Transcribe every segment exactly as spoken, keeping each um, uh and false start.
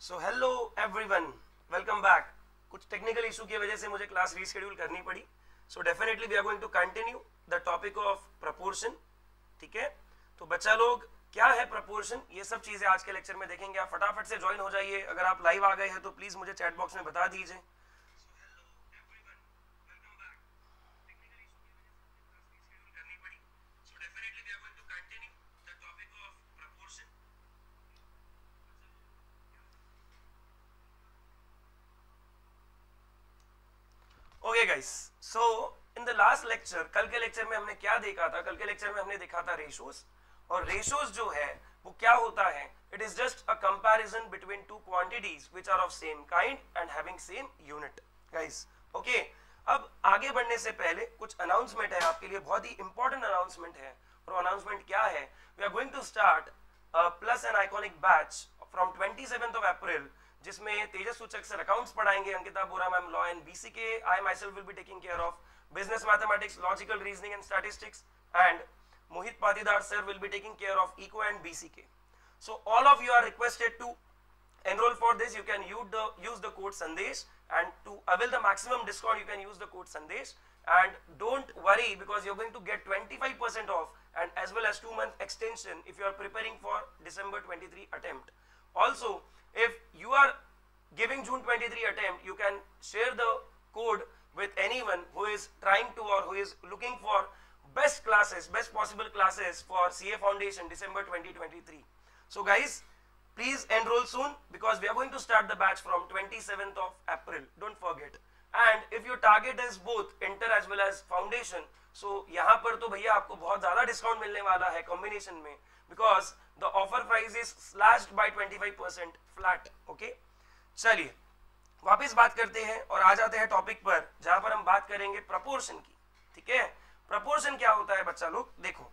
सो hello everyone, welcome back. कुछ technical issue की वजह से मुझे क्लास रीशेड्यूल करनी पड़ी। So definitely we are going to continue the topic of proportion. ठीक है, तो बच्चा लोग क्या है प्रपोर्शन, ये सब चीजें आज के लेक्चर में देखेंगे। आप फटाफट से ज्वाइन हो जाइए। अगर आप लाइव आ गए हैं तो प्लीज मुझे चैट बॉक्स में बता दीजिए। Okay guys, so in the last lecture, कल के लेक्चर में हमने क्या देखा था? कल के लेक्चर में हमने देखा था रेशोज। और रेशोज जो है वो क्या होता है? It is just a comparison between two quantities which are of same kind and having same unit. Guys okay, अब आगे बढ़ने से पहले कुछ अनाउंसमेंट है आपके लिए, बहुत ही इंपॉर्टेंट अनाउंसमेंट है। और अनाउंसमेंट क्या है? We are going to start plus and iconic batch from twenty seventh of April, जिसमें तेजस सूचक सर अकाउंट्स पढ़ाएंगे, Ankita Bora ma'am law and BCK, I myself will be taking care of business mathematics, logical reasoning and statistics, and Mohit Patidar sir will be taking care of Eco and B C K. So all of you are requested to enroll for this. You can use the use the code Sandesh, and to avail the maximum discount you can use the code Sandesh. And don't worry, because you're going to get twenty-five percent off and as well as two month extension if you are preparing for December twenty-three attempt. Also, if you are giving June twenty-three attempt, you can share the code with anyone who is trying to or who is looking for best classes, best possible classes for C A Foundation December twenty twenty-three. So guys, please enroll soon because we are going to start the batch from twenty-seventh of April. Don't forget. And if your target is both inter as well as foundation, so यहाँ पर तो भैया आपको बहुत ज़्यादा discount मिलने वाला है कॉम्बिनेशन में, because the offer price is slashed by twenty-five percent flat. Okay? चलिए वापस बात करते हैं और आ जाते हैं टॉपिक पर, जहां पर हम बात करेंगे प्रपोर्शन की। ठीक है, प्रपोर्शन क्या होता है बच्चा लोग? देखो,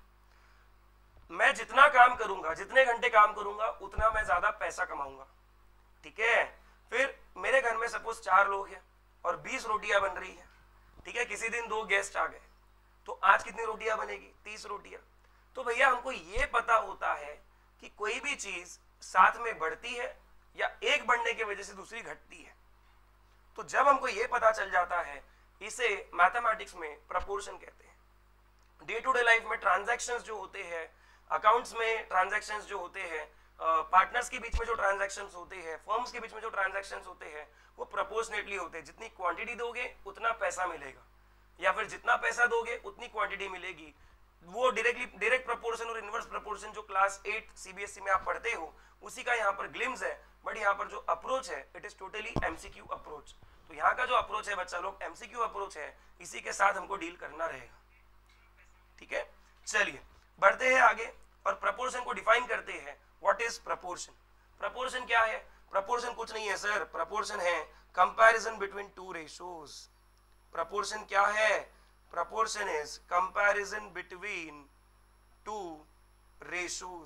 मैं जितना काम करूंगा, जितने घंटे काम करूंगा, उतना मैं ज्यादा पैसा कमाऊंगा। ठीक है, फिर मेरे घर में सपोज चार लोग हैं और बीस रोटियां बन रही है। ठीक है, किसी दिन दो गेस्ट आ गए, तो आज कितनी रोटियां बनेगी? तीस रोटियां। तो भैया हमको ये पता होता है कि कोई भी चीज साथ में बढ़ती है या एक बढ़ने की वजह से दूसरी घटती है। तो जब हमको ये पता चल जाता है, इसे मैथमेटिक्स में प्रपोर्शन कहते हैं। डे टू डे लाइफ में ट्रांजैक्शंस जो होते हैं, अकाउंट्स में ट्रांजैक्शंस जो होते हैं, पार्टनर्स के बीच में जो ट्रांजैक्शंस होते हैं, फर्म्स के बीच में जो ट्रांजैक्शंस होते हैं, वो प्रोपोर्शनेटली होते हैं। जितनी क्वांटिटी दोगे उतना पैसा मिलेगा, या फिर जितना पैसा दोगे उतनी क्वांटिटी मिलेगी। वो डायरेक्टली डायरेक्ट प्रोपोर्शन और इनवर्स प्रोपोर्शन जो क्लास एट सीबीएसई में आप पढ़ते हो, उसी का यहाँ पर ग्लिम्स है। बट यहाँ पर जो अप्रोच है it is totally MCQ approach. तो यहाँ का जो अप्रोच है बच्चा लोग, एमसीक्यू अप्रोच है, इसी के साथ हमको डील करना रहेगा। ठीक है, चलिए बढ़ते हैं आगे और प्रपोर्शन को डिफाइन करते हैं। What is proportion? प्रपोर्शन क्या है? प्रपोर्शन कुछ नहीं है सर, प्रपोर्शन है comparison between two ratios. Proportion क्या है? Proportion is comparison between two ratios.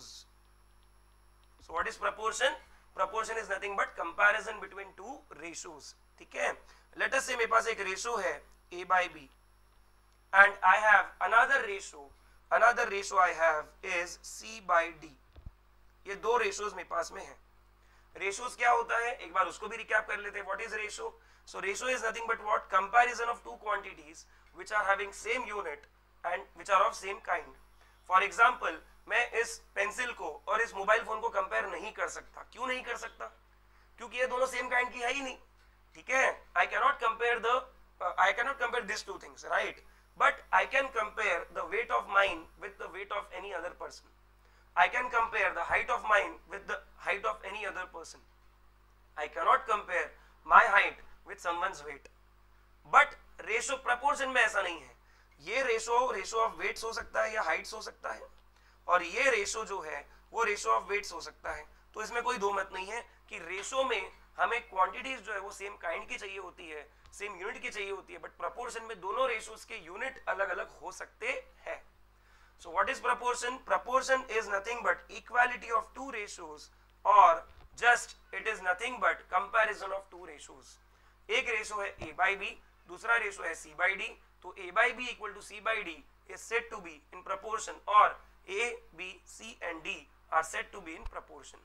So what is proportion? Proportion is nothing but comparison between two ratios. ठीक है, लेट अस से मेरे पास एक रेशो है A by B, and I have another ratio, another ratio I have is C by D. ये दो ratios मेरे पास में है। ratios क्या होता है एक बार उसको भी recap कर लेते हैं। what is ratio? so ratio is nothing but what? comparison of two quantities which are having same unit and which are of same kind. for example, मैं इस पेंसिल को और इस मोबाइल फोन को कंपेयर नहीं कर सकता। क्यों नहीं कर सकता? क्योंकि ये दोनों सेम काइंड की है ही नहीं। ठीक है, I cannot compare the uh, I cannot compare these two things, right? But I can compare the weight of mine with the weight of any other person. I can compare the height of mine with the height of any other person. I cannot compare my height with someone's weight. But ratio proportion में ऐसा नहीं है। ये ratio ratio of weights हो सकता है या heights हो सकता है, और ये ratio जो है वो ratio of weights हो सकता है। तो इसमें कोई दो मत नहीं है कि रेशो में हमें क्वांटिटीज जो है वो सेम काइंड की चाहिए होती है, सेम यूनिट की चाहिए होती है, बट प्रपोर्शन में दोनों रेशोज के यूनिट अलग अलग हो सकते हैं। So what is proportion? Proportion is nothing but equality of two ratios, और just it is nothing but comparison of two ratios. एक रेशो है ए बाई बी, दूसरा रेशो है सी बाई डी। तो A by B equal to C by D is said to be in proportion, और A B C and D are said to be in proportion.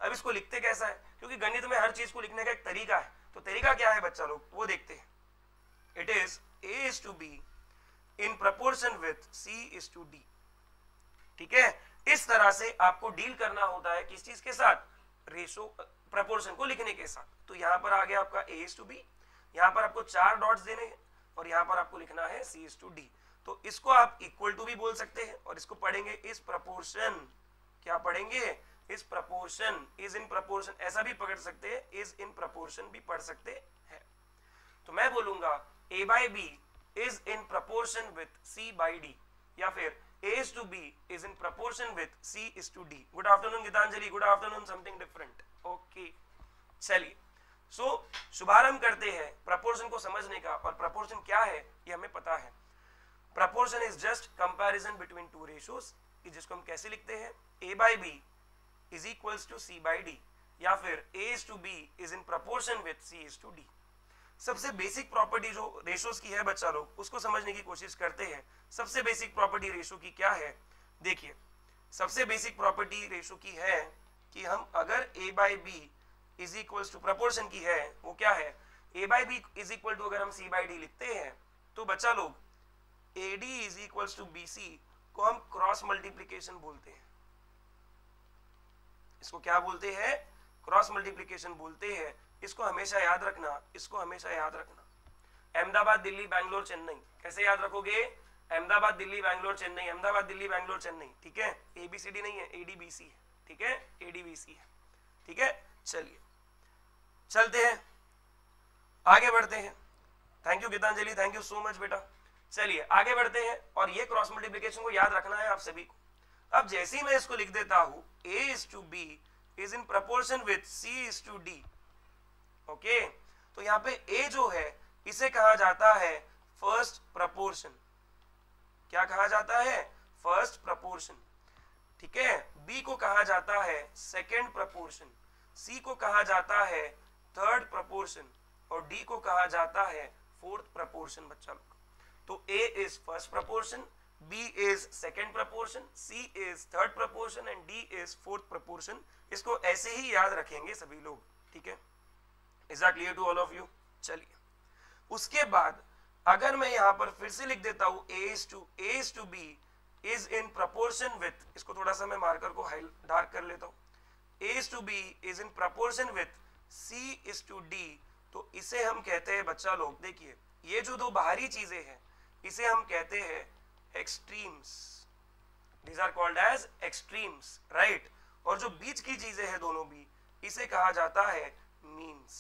अब इसको लिखते कैसा है, क्योंकि गणित में हर चीज को लिखने का एक तरीका है, तो तरीका क्या है बच्चा लोग वो देखते हैं. It is a is to b in proportion with c is to d. ठीक है, इस तरह से आपको डील करना होता है किस चीज के साथ, रेशो प्रपोर्शन को लिखने के साथ. तो यहां पर आ गया आपका a is to b, यहां पर आपको चार डॉट्स देने हैं और यहां पर आपको लिखना है c is to d. तो इसको आप इक्वल टू भी बोल सकते हैं और इसको पढ़ेंगे इस प्रपोर्शन, क्या पढ़ेंगे, इस प्रपोर्शन, इज इन प्रपोर्शन ऐसा भी पकड़ सकते हैं, इज इन प्रपोर्शन भी पढ़ सकते हैं. तो मैं बोलूंगा a by b is in proportion with c by d, या फिर a is to b is in proportion with c is to d. Good afternoon Geetanjali, good afternoon something different. Okay, चलिए सो so, शुभारंभ करते हैं प्रपोर्शन को समझने का. और प्रपोर्शन क्या है ये हमें पता है. Proportion is just comparison between two ratios, जिसको हम कैसे लिखते हैं, a by b is equals to c by d, या फिर a is to b is in proportion with c is to d. सबसे बेसिक प्रॉपर्टी जो रेशोज की है बच्चा लोग उसको समझने की कोशिश करते हैं. सबसे बेसिक प्रॉपर्टी रेशो की क्या है, देखिए सबसे बेसिक प्रॉपर्टी रेशो की है कि हम अगर a by B is equal to proportion की है, वो क्या है, a by B is equal to अगर हम c बाई डी लिखते हैं तो बच्चा लोग A D is equal to B C को हम क्रॉस मल्टीप्लीकेशन बोलते हैं. इसको क्या बोलते हैं, क्रॉस मल्टीप्लीकेशन बोलते हैं. इसको हमेशा याद रखना, इसको हमेशा याद रखना. अहमदाबाद दिल्ली बैंगलोर चेन्नई कैसे याद रखोगे, अहमदाबाद दिल्ली बैंगलोर चेन्नई, अहमदाबाद दिल्ली बैंगलोर चेन्नई. ठीक है, ए बी सी डी नहीं है, ए डी बी सी है. ठीक है, ए डी बी सी है. ठीक है, चलिए चलते हैं, आगे बढ़ते हैं. Thank you Geetanjali, thank you so much बेटा. चलिए आगे बढ़ते हैं और ये क्रॉस मल्टीप्लिकेशन को याद रखना है आप सभी को. अब जैसे ही मैं इसको लिख देता हूं a is to b is in proportion with c is to d. Okay okay? तो यहाँ पे a जो है इसे कहा जाता है फर्स्ट प्रपोर्शन. क्या कहा जाता है, फर्स्ट प्रपोर्शन. ठीक है, b को कहा जाता है सेकेंड प्रपोर्शन, c को कहा जाता है थर्ड प्रपोर्शन और d को कहा जाता है फोर्थ प्रपोर्शन. बच्चा लोग तो a is first proportion, b is second proportion, c is third proportion and d is fourth proportion. इसको ऐसे ही याद रखेंगे सभी लोग. ठीक है, is that clear to all of you. चलिए उसके बाद अगर मैं यहां पर फिर से लिख देता हूं a is to a is to b is in proportion with, इसको थोड़ा सा मैं मार्कर को डार्क कर लेता हूं, a is to b is in proportion with c is to d. तो इसे हम कहते हैं बच्चा लोग, देखिए ये जो दो बाहरी चीजें हैं इसे हम कहते हैं extremes. These are called as extremes, right. और जो बीच की चीजें हैं दोनों भी, इसे कहा जाता है मीन्स.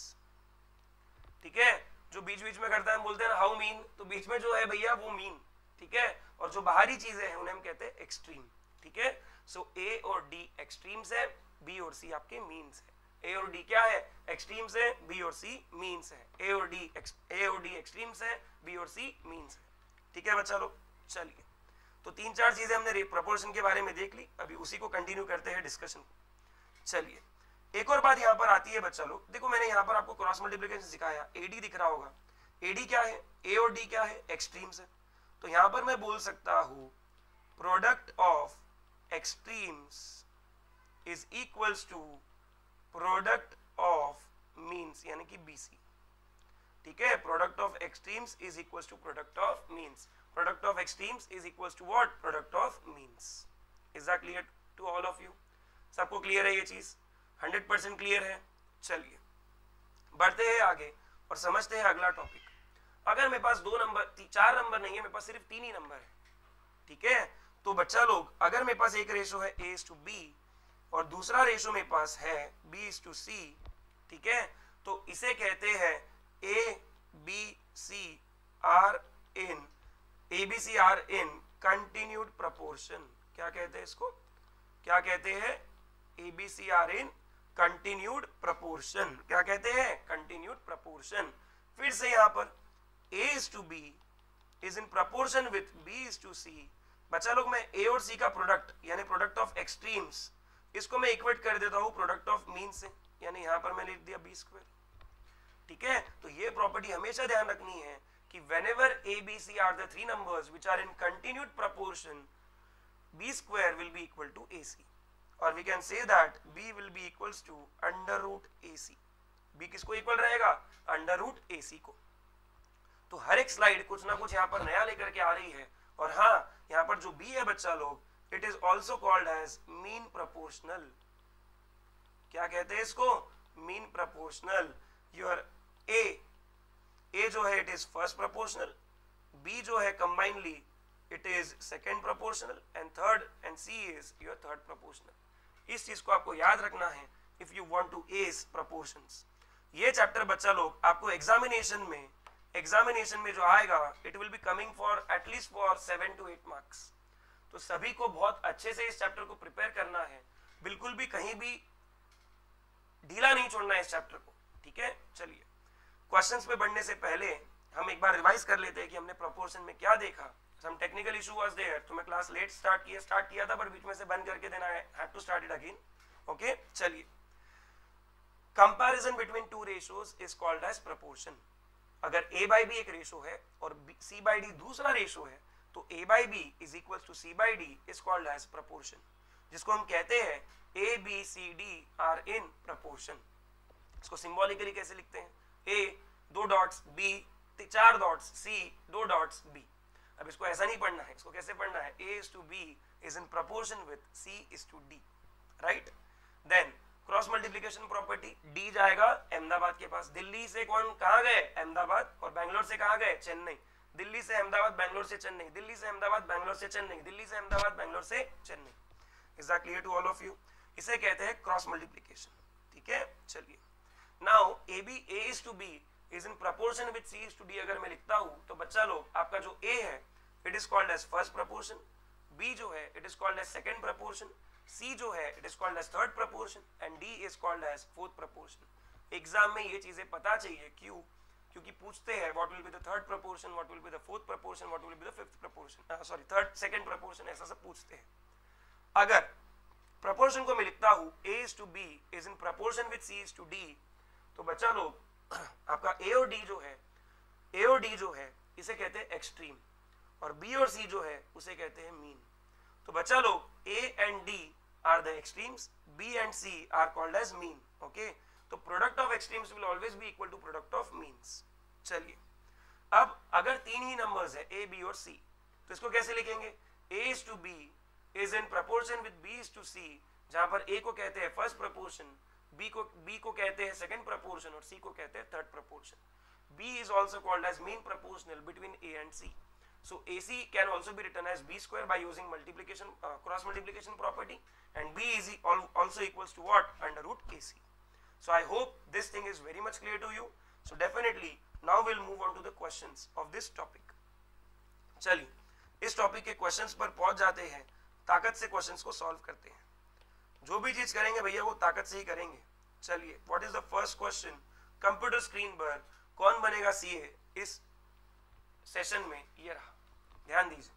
ठीक है, जो बीच बीच में करता है हम बोलते हैं हाउ मीन, तो बीच में जो है भैया वो मीन. ठीक है, और जो बाहरी चीजें हैं उन्हें हम कहते हैं एक्सट्रीम. ठीक है, सो ए और डी एक्सट्रीम्स है, बी और सी आपके मीन्स है. ए और डी क्या है, एक्सट्रीम्स है, बी और सी मीन्स है. ए और डी ए और डी एक्सट्रीम्स है, बी और सी मीन्स है. ठीक है बच्चा लोग, चलिए तो तीन चार चीजें हमने प्रपोर्शन के बारे में देख ली, अभी उसी को कंटिन्यू करते हैं डिस्कशन को. चलिए एक और बात यहाँ पर आती है बच्चा लोग, देखो मैंने यहाँ पर आपको क्रॉस मल्टीप्लिकेशन सिखाया, एडी दिख रहा होगा. एडी क्या है, ए और डी क्या है, एक्सट्रीम्स है. तो यहाँ पर मैं बोल सकता हूँ product of extremes is equals to product of means, यानी कि बीसी. ठीक है, product of extremes is equals to product of means. Product of extremes is equals to what, product of means. Is that clear to all of you? सबको क्लियर है ये चीज, hundred percent clear है. चलिए बढ़ते हैं आगे और समझते हैं अगला टॉपिक. अगर मेरे पास दो नंबर, चार नंबर नहीं है, मेरे पास सिर्फ तीन ही नंबर है. ठीक है, तो बच्चा लोग अगर मेरे पास एक रेशो है a is to b और दूसरा रेशो मेरे पास है b is to c. ठीक है, तो इसे कहते हैं a b c are in a b c are in continued proportion. क्या कहते हैं इसको, क्या कहते हैं, a b c are in continued proportion. क्या कहते हैं, continued proportion. फिर से यहां पर a is to b is in proportion with b is to c. बच्चा लोग मैं a और c का प्रोडक्ट यानी प्रोडक्ट ऑफ एक्सट्रीम्स, इसको मैं इक्वेट कर देता हूं प्रोडक्ट ऑफ मीन से, यानी यहां पर मैंने लिख दिया b स्क्वायर. ठीक है, तो ये प्रॉपर्टी हमेशा ध्यान रखनी है कि whenever a b c are the three numbers which are in continued proportion, b square will be equal to ac, or we can say that b will be equal equals to under root A C. B किसको equal रहेगा? Under root A C को। तो हर एक slide कुछ ना कुछ यहाँ पर नया लेकर के आ रही है। और हाँ, यहाँ पर जो बी है बच्चा लोग, it is also called as mean proportional. क्या कहते हैं इसको? Mean proportional. Your A A जो है it is first proportional, B जो है combinedly it is second proportional, and third and C is your third proportional. इस चीज को आपको याद रखना है if you want to ace proportions. ये चैप्टर बच्चा लोग आपको एग्जामिनेशन में एग्जामिनेशन में जो आएगा it will be coming for at least for seven to eight marks. तो सभी को बहुत अच्छे से इस चैप्टर को प्रिपेयर करना है, बिल्कुल भी कहीं भी ढीला नहीं छोड़ना है इस चैप्टर को, ठीक है। चलिए क्वेश्चंस पे बढ़ने से पहले हम एक बार रिवाइज कर लेते हैं कि हमने प्रोपोर्शन में क्या देखा। Some technical issue was there, तो मैं क्लास लेट स्टार्ट किया स्टार्ट किया था पर बीच में से बंद करके देना है, had to start it again. Okay, चलिए comparison between two ratios is called as proportion. अगर a बाई बी एक रेशो है और c बाई डी दूसरा रेशो है तो a by B is equal to c by D is called as proportion, जिसको हम कहते हैं a b c d are in proportion. इसको सिंबॉलिकली कैसे लिखते हैं? a दो डॉट्स, b चार डॉट्स, c दो डॉट्स, b। अब इसको ऐसा नहीं पढ़ना है, इसको कैसे पढ़ना है? a is to b is in proportion with c is to d, right? Then cross multiplication property, D जाएगा अहमदाबाद के पास। दिल्ली से कौन कहाँ गए? अहमदाबाद। और बैंगलोर से कहाँ गए? चेन्नई। दिल्ली से अहमदाबाद, बैंगलोर से चेन्नई, दिल्ली से अहमदाबाद, बैंगलोर से चेन्नई, दिल्ली से अहमदाबाद, बैंगलोर से Chennai. Is that clear to all of you? इसे कहते हैं क्रॉस मल्टीप्लिकेशन, ठीक है। चलिए now A B A is to B is in proportion with C is to D अगर मैं लिखता हूँ तो बच्चा लोग आपका जो ए है it is called as first proportion, B जो है it is called as second proportion, C जो है it is called as third proportion and D is called as fourth proportion. Exam में ये चीजें पता चाहिए, क्यों? क्योंकि पूछते हैं what will be the third proportion, what will be the fourth proportion, what will be the fifth proportion, sorry third second proportion, ऐसा सब पूछते हैं। अगर प्रपोर्शन को मैं लिखता हूँ A is to B is in proportion with C is to D, तो बच्चा लोग आपका A और D जो है A और D जो है इसे कहते हैं एक्सट्रीम और B और C जो है उसे कहते हैं मीन। तो बच्चा लोग A and D are the extremes, B and C are called as mean, okay? तो product of extremes will always be equal to product of means। चलिए अब अगर तीन ही नंबर्स है A, B और C तो इसको कैसे लिखेंगे? A is to B is in proportion with B is to C, जहां पर A को कहते हैं फर्स्ट proportion, B को B को कहते हैं सेकंड proportion और C को कहते हैं third proportion। B is also called as mean proportional between A and C. So A C can also be written as B square by using multiplication uh, cross multiplication property, and B is also equals to what? Under root A C. So I hope this thing is very much clear to you. So definitely now we'll move on to the questions of this topic. चलिए इस topic के questions पर पहुंच जाते हैं, ताकत से questions को सॉल्व करते हैं। जो भी चीज करेंगे भैया वो ताकत से ही करेंगे। चलिए what is the first question? Computer screen पर कौन बनेगा सीए इस सेशन में? ये रहा, ध्यान दीजिए।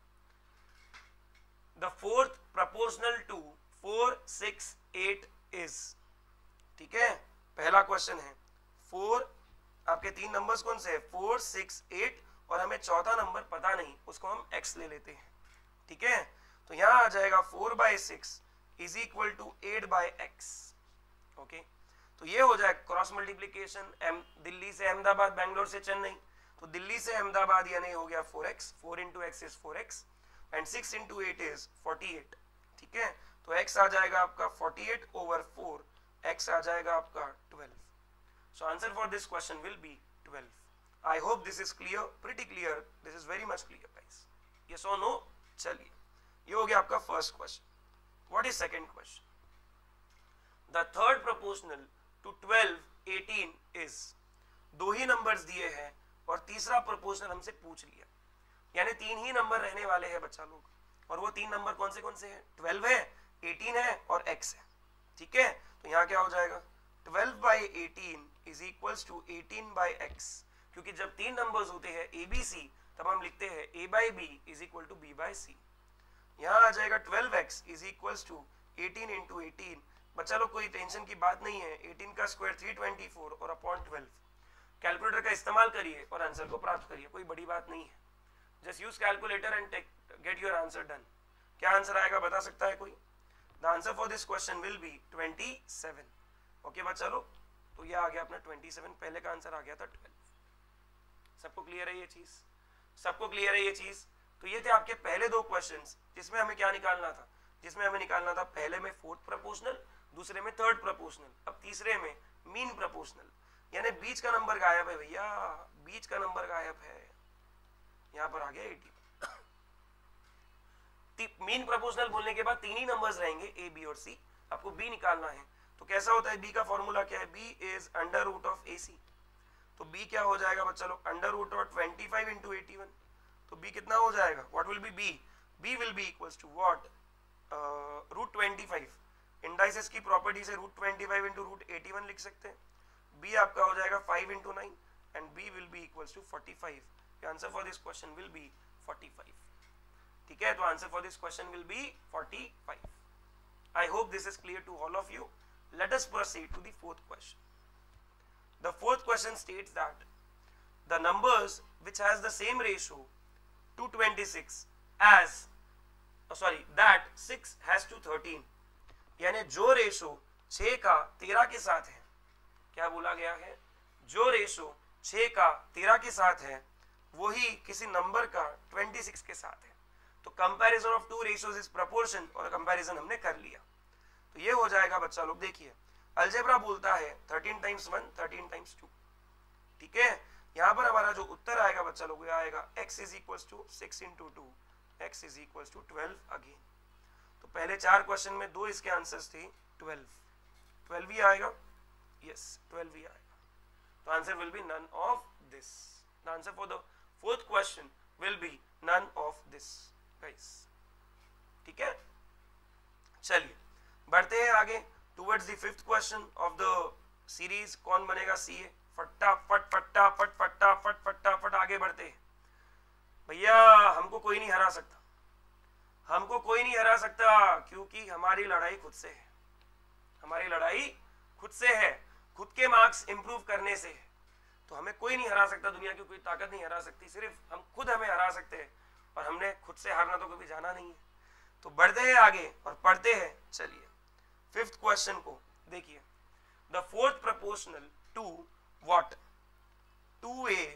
The fourth proportional to four six eight is, ठीक है। पहला क्वेश्चन है फोर, आपके तीन नंबर्स कौन से है? फोर सिक्स एट, और हमें चौथा नंबर पता नहीं, उसको हम एक्स ले लेते हैं, ठीक है। तो यहां आ जाएगा four by six is equal to eight by X, okay. तो ये हो जाए क्रॉस मल्टीप्लीकेशन, दिल्ली से अहमदाबाद, बैंगलोर से चेन्नई, तो दिल्ली से अहमदाबाद यानी हो गया four X, four into X is four X and six into eight is forty eight, ठीक है। तो x आ जाएगा आपका forty eight over four, x आ जाएगा आपका twelve. So answer for this question will be twelve. I hope this is clear, pretty clear, this is very much clear guys, yes और नो? चलिए ये हो गया आपका first question. What is second question? The third proportional to twelve eighteen is, दो ही numbers दिए हैं और तीसरा प्रोपोर्शनल हमसे पूछ लिया, यानी तीन ही नंबर रहने वाले हैं बच्चा लोग, और वो तीन नंबर कौन से कौन से हैं? ट्वेल्व है, एटीन है और x है, ठीक है। तो यहाँ क्या हो जाएगा? Twelve by eighteen is equals to eighteen by X, क्योंकि जब तीन नंबर्स होते हैं ए बी सी तब हम लिखते हैं a by B is equal to B by C. यहाँ आ जाएगा twelve X is equals to eighteen into eighteen. बच्चा लोग कोई टेंशन की बात नहीं है, एटीन का स्क्वायर थ्री ट्वेंटी फोर और अपॉन ट्वेल्व। कैलकुलेटर का इस्तेमाल करिए और आंसर को प्राप्त करिए, कोई बड़ी बात नहीं है। Just use calculator and get your answer done. क्या आंसर आएगा बता सकता है कोई? The answer for this question will be twenty seven. Okay बच्चा लोग, तो ये आ गया अपना सत्ताईस, पहले का आंसर आ गया था बारह। सबको क्लियर है ये चीज? सबको क्लियर है ये चीज? तो ये थे आपके पहले दो क्वेश्चंस जिसमें हमें क्या निकालना था, जिसमें हमें निकालना था पहले में फोर्थ प्रोपोर्शनल, दूसरे में थर्ड प्रोपोर्शनल, अब तीसरे में मीन प्रोपोर्शनल। यानी बीच का नंबर गायब है भैया, बीच का नंबर गायब है, यहां पर आ गया अस्सी। मीन प्रोपोर्शनल बोलने के बाद तीन ही नंबर्स रहेंगे ए बी और सी, आपको बी निकालना है। तो कैसा होता है बी का फॉर्मूला क्या है, B is under root of A C. तो बी क्या हो जाएगा बच्चा लोग, under root of twenty five into eighty one. तो बी कितना हो जाएगा, what will be B, B will be equals to what, root twenty five. Indices की प्रॉपर्टी से root twenty five into root eighty one लिख सकते हैं। B आपका हो जाएगा five into nine and B will be equals to forty five. Answer for this question will be forty five. ठीक है, तो answer for this question will be forty five. I hope this is clear to all of you. Let us proceed to the fourth question. The fourth question states that the numbers which has the same ratio to twenty-six as oh sorry that six has to thirteen, यानी जो ratio छह का तेरह के साथ है, क्या बोला गया है, जो रेशो छह का तेरह के साथ है वही किसी नंबर का छब्बीस के साथ है। तो comparison of two ratios is proportion, और कंपैरिजन हमने कर लिया। तो ये हो जाएगा बच्चा लोग, देखिए अलजेब्रा बोलता है thirteen times one thirteen times two. ठीक है, यहाँ पर हमारा जो उत्तर आएगा बच्चा लोग, ये आएगा x is equals to six into two, X is equals to twelve again. तो पहले चार क्वेश्चन में दो इसके आंसर्स थे ट्वेल्व, ट्वेल्व ही आएगा, यस ट्वेल्व ही आएगा। तो answer will be none of this. The answer for the fourth question will be none of this guys. ठीक है, चलिए बढ़ते हैं आगे towards the fifth question of the series, कौन बनेगा सीए। फटाफट फटाफट फटाफट फटाफट आगे बढ़ते हैं भैया, हमको कोई नहीं हरा सकता, हमको कोई नहीं हरा सकता, क्योंकि हमारी लड़ाई खुद से है, हमारी लड़ाई खुद से है, खुद के मार्क्स इंप्रूव करने से है। तो हमें कोई नहीं हरा सकता, दुनिया की कोई ताकत नहीं हरा सकती, सिर्फ हम खुद हमें हरा सकते हैं, और हमने खुद से हारना तो कभी जाना नहीं है। तो बढ़ते हैं आगे और पढ़ते हैं। चलिए फिफ्थ क्वेश्चन को देखिए, the fourth proportional to what, two A,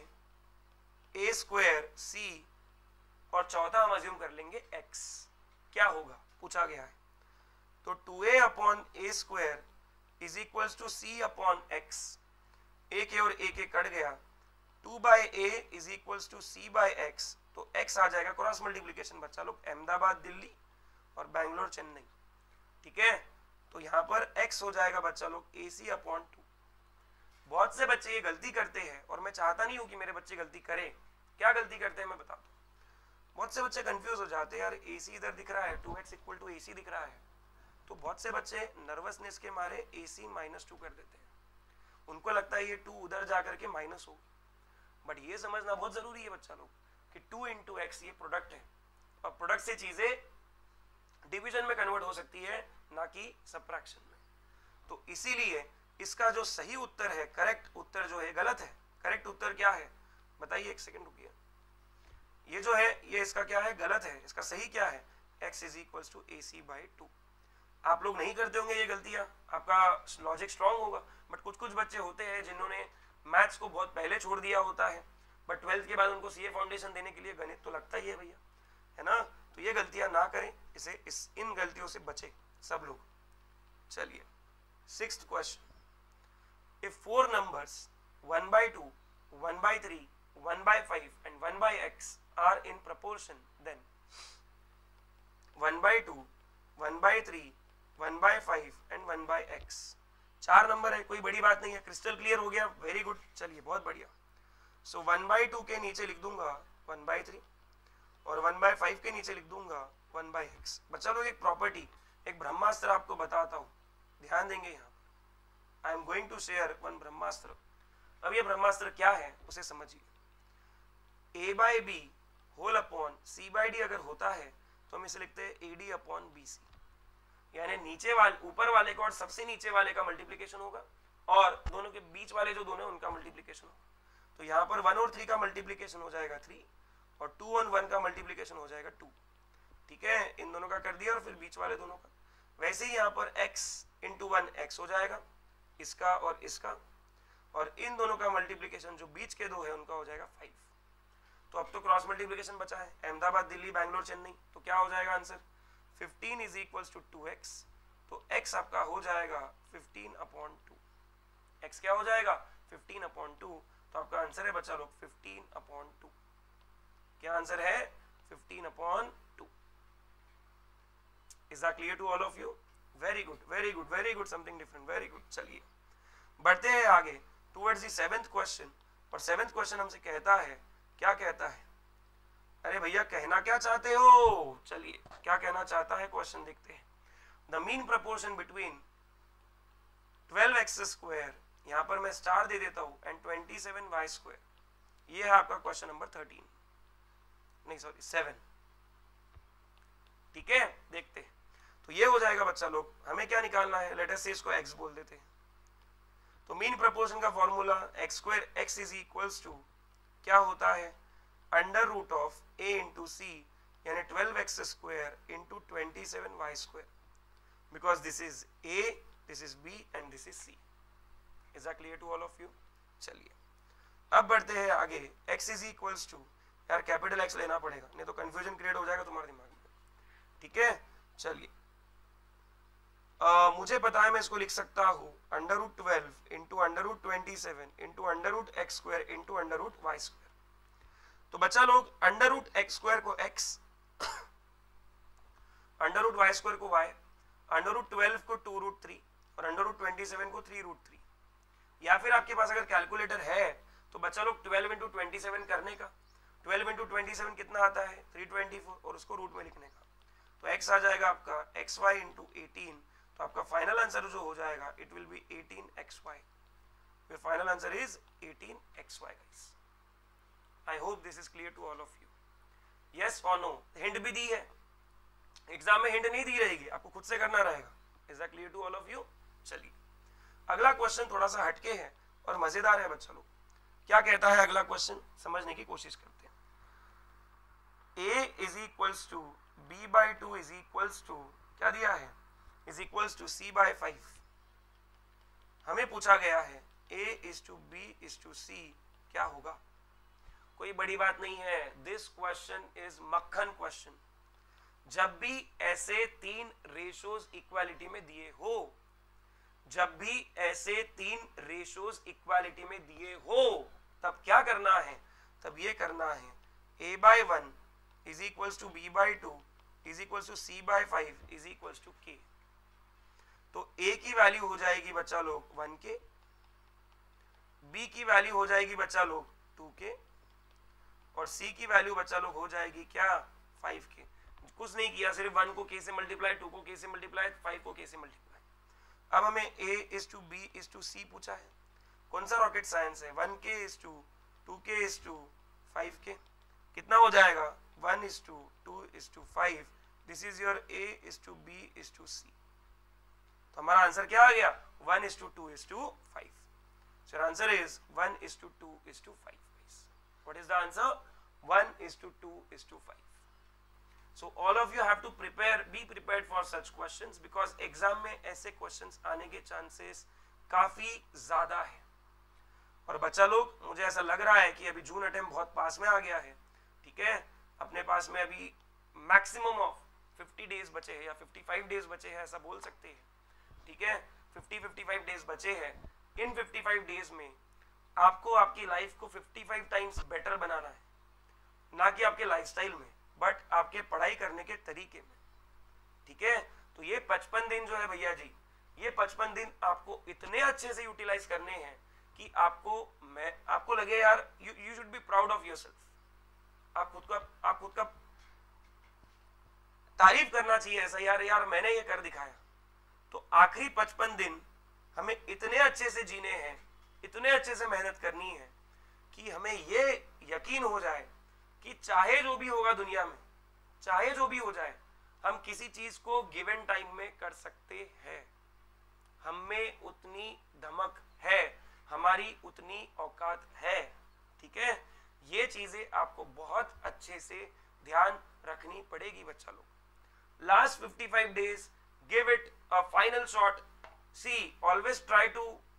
A square C, और चौथा हम अज्यूम कर लेंगे x, क्या होगा पूछा गया है। तो two A upon A square is equals to C upon X, A के और ए के कट गया, two by A is equals to C by X. तो x आ जाएगा क्रॉस मल्टीप्लीकेशन बच्चा लोग, अहमदाबाद दिल्ली और बैंगलोर चेन्नई। ठीक है, तो यहाँ पर x हो जाएगा बच्चा लोग ए सी अपॉन टू। बहुत से बच्चे ये गलती करते हैं, और मैं चाहता नहीं हूं कि मेरे बच्चे गलती करें। क्या गलती करते हैं मैं बताता हूँ। बहुत से बच्चे कंफ्यूज हो जाते हैं, यार ए सी इधर दिख रहा है, two X equal to A C दिख रहा है, तो बहुत से बच्चे नर्वसनेस के मारे ए सी माइनस टू कर देते हैं। उनको लगता है ये टू उधर जाकर के माइनस हो, बट ये समझना बहुत जरूरी है बच्चा लोग कि टू इंटू एक्स ये प्रोडक्ट है, और प्रोडक्ट से चीजें डिवीजन में कन्वर्ट हो सकती है, ना कि सबट्रैक्शन में। तो इसीलिए इसका जो सही उत्तर है, करेक्ट उत्तर जो है गलत है। करेक्ट उत्तर क्या है बताइए, एक सेकंड रुकिए। ये जो है ये इसका क्या है, गलत है। इसका सही क्या है, x is equals to A C by two. आप लोग नहीं करते होंगे ये गलतियां, आपका लॉजिक स्ट्रांग होगा, बट कुछ कुछ बच्चे होते हैं जिन्होंने मैथ्स को बहुत पहले छोड़ दिया होता है, बट ट्वेल्थ के बाद उनको सीए फाउंडेशन देने के लिए गणित तो लगता ही है भैया, है ना। तो ये गलतियां ना करें, इसे इस इन गलतियों से बचे सब लोग। चलिए sixth question, if four numbers one by two, one by three, one by five and one by X are in proportion, then one by two, one by three, one by five and one by X. चार number है, कोई बड़ी बात नहीं है। Crystal clear हो गया, very good. चलिए बहुत बढ़िया। सो वन बाई टू के नीचे लिख दूंगा वन बाई थ्री, और वन बाई फाइव के नीचे लिख दूंगा वन बाई एक्स। बच्चा लोग एक प्रॉपर्टी, एक ब्रह्मास्त्र आपको बताता हूँ, ध्यान देंगे यहाँ। I am going to share one brahmastra. अब ये ब्रह्मास्त्र क्या है उसे समझिए। A by B whole upon C by D अगर होता है तो हम इसे लिखते हैं A D upon B C, यानी नीचे वाले ऊपर वाले का और सबसे नीचे वाले का मल्टीप्लीकेशन होगा, और दोनों के बीच वाले जो दोनों उनका मल्टीप्लीकेशन होगा। तो यहाँ पर वन और थ्री का मल्टीप्लीकेशन हो जाएगा थ्री, और टू और वन का मल्टीप्लीकेशन हो जाएगा टू। ठीक है, इन दोनों का कर दिया और फिर बीच वाले दोनों का। वैसे ही यहाँ पर x इंटू वन एक्स हो जाएगा, इसका और इसका, और इन दोनों का मल्टीप्लीकेशन जो बीच के दो है उनका हो जाएगा फाइव। तो अब तो क्रॉस मल्टीप्लीकेशन बचा है, अहमदाबाद, दिल्ली, बैंगलोर, चेन्नई, तो क्या हो जाएगा answer, fifteen is equals to two X. तो x आपका हो जाएगा फिफ्टीन अपॉन टू, x क्या हो जाएगा फिफ्टीन अपॉन टू। तो आपका आंसर है बच्चा लोग फिफ्टीन अपॉन टू। क्या आंसर है, fifteen upon two. Is that clear to all of you? Very good, very good, very good, something different, very good. चलिए बढ़ते हैं आगे टुवर्ड्स द सेवेंथ क्वेश्चन। और सेवेंथ क्वेश्चन हमसे कहता है, क्या कहता है, अरे भैया कहना क्या चाहते हो, चलिए क्या कहना चाहता है क्वेश्चन देखते हैं। The mean proportion between twelve x square, यहां पर मैं स्टार दे देता हूं, and twenty seven Y square, ये है आपका क्वेश्चन नंबर थर्टीन, नहीं सॉरी सेवन। ठीक है, देखते हैं। तो ये हो जाएगा बच्चा लोग, हमें क्या निकालना है, लेट अस से इसको x बोल देते हैं। तो मीन प्रपोर्शन का formula x square x is equals to क्या होता है, under root of a into c, यानी twelve x square into twenty seven Y square, because this is a, this is b and this is c। Is that clear to all of you? चलिए अब बढ़ते हैं आगे। x is equals to, यार capital x लेना पड़ेगा, नहीं तो कंफ्यूजन क्रिएट हो जाएगा तुम्हारे दिमाग में। ठीक है, चलिए Uh, मुझे पता है मैं इसको लिख सकता हूँ under root twelve into under root twenty seven into under root x square into under root y square. तो बच्चा लोग अंडर रूट एक्स स्क्वायर को x, under root y square को y, अंडर रूट ट्वेल्व को two root three और under root twenty seven को three root three. या फिर आपके पास अगर कैलकुलेटर है तो बच्चा लोग ट्वेल्व इंटू ट्वेंटी सेवन करने का, ट्वेल्व इंटू ट्वेंटी सेवन कितना आता है थ्री ट्वेंटी फोर, और उसको रूट में लिखने का। तो x आ जाएगा आपका एक्स वाई इंटू एटीन। तो आपका फाइनल आंसर जो हो जाएगा it will be eighteen x y. Your final answer is eighteen x y guys. I hope this is clear to all of you. Yes और no? Hint भी दी है, exam में हिंट नहीं दी रहेगी, आपको खुद से करना रहेगा। Is that clear to all of you? चलिए अगला क्वेश्चन थोड़ा सा हटके है और मजेदार है बच्चा लोग। क्या कहता है अगला क्वेश्चन, समझने की कोशिश करते हैं। a is equals to B by two is equals to क्या दिया है, is equals to c by five. हमें पूछा गया है a is to B is to सी क्या होगा। कोई बड़ी बात नहीं है, दिस क्वेश्चन इज मक्खन क्वेश्चन। जब भी ऐसे तीन रेशोज इक्वालिटी में दिए हो, जब भी ऐसे तीन रेशोज इक्वालिटी में दिए हो, तब क्या करना है, तब ये करना है a by one is equals to b by two is equals to c by five is equals to k. तो a की वैल्यू हो जाएगी बच्चा लोग वन के, b की वैल्यू हो जाएगी बच्चा लोग टू के, और c की वैल्यू बच्चा लोग हो जाएगी क्या फाइव के। कुछ नहीं किया, सिर्फ वन को k से मल्टीप्लाई, टू को k से मल्टीप्लाई, फाइव को k से मल्टीप्लाई। अब हमें a is to b is to c पूछा है। कौन सा रॉकेट साइंस है, one k is to two k is to five k, कितना हो जाएगा one is to two is to five. This is your a is to b is to c। तो हमारा आंसर क्या आ गया, one is to two is to five. So your answer is one is to two is to five. What is the answer? one is to two is to five. So all of you have to prepare, be prepared for such questions because exam में ऐसे questions आने के chances काफी ज़्यादा है। और बच्चा लोग, मुझे ऐसा लग रहा है कि अभी जून अटेम्प्ट बहुत पास में आ गया है। ठीक है, अपने पास में अभी मैक्सिमम ऑफ फिफ्टी डेज बचे हैं या फिफ्टी फाइव डेज बचे हैं, ऐसा बोल सकते हैं। ठीक है, फिफ्टी फिफ्टी फाइव डेज बचे हैं। इन फिफ्टी फाइव डेज में आपको आपकी लाइफ को फिफ्टी फाइव टाइम्स बेटर बनाना है, ना कि आपके लाइफस्टाइल में, बट आपके पढ़ाई करने के तरीके में। ठीक है, तो ये पचपन दिन जो है भैया जी, ये पचपन दिन आपको इतने अच्छे से यूटिलाइज करने हैं कि आपको मैं आपको लगे यार you you should be proud of yourself. आप खुद का आप खुद का तारीफ करना चाहिए ऐसा, यार यार मैंने ये कर दिखाया। तो आखिरी पचपन दिन हमें इतने अच्छे से जीने हैं, इतने अच्छे से मेहनत करनी है कि हमें ये यकीन हो जाए कि चाहे जो भी होगा दुनिया में, चाहे जो भी हो जाए, हम किसी चीज को गिवन टाइम में कर सकते हैं। हमें उतनी धमक है, हमारी उतनी औकात है। ठीक है, ये चीजें आपको बहुत अच्छे से ध्यान रखनी पड़ेगी बच्चा लोग। Last fifty five days give it a final shot. See, always try to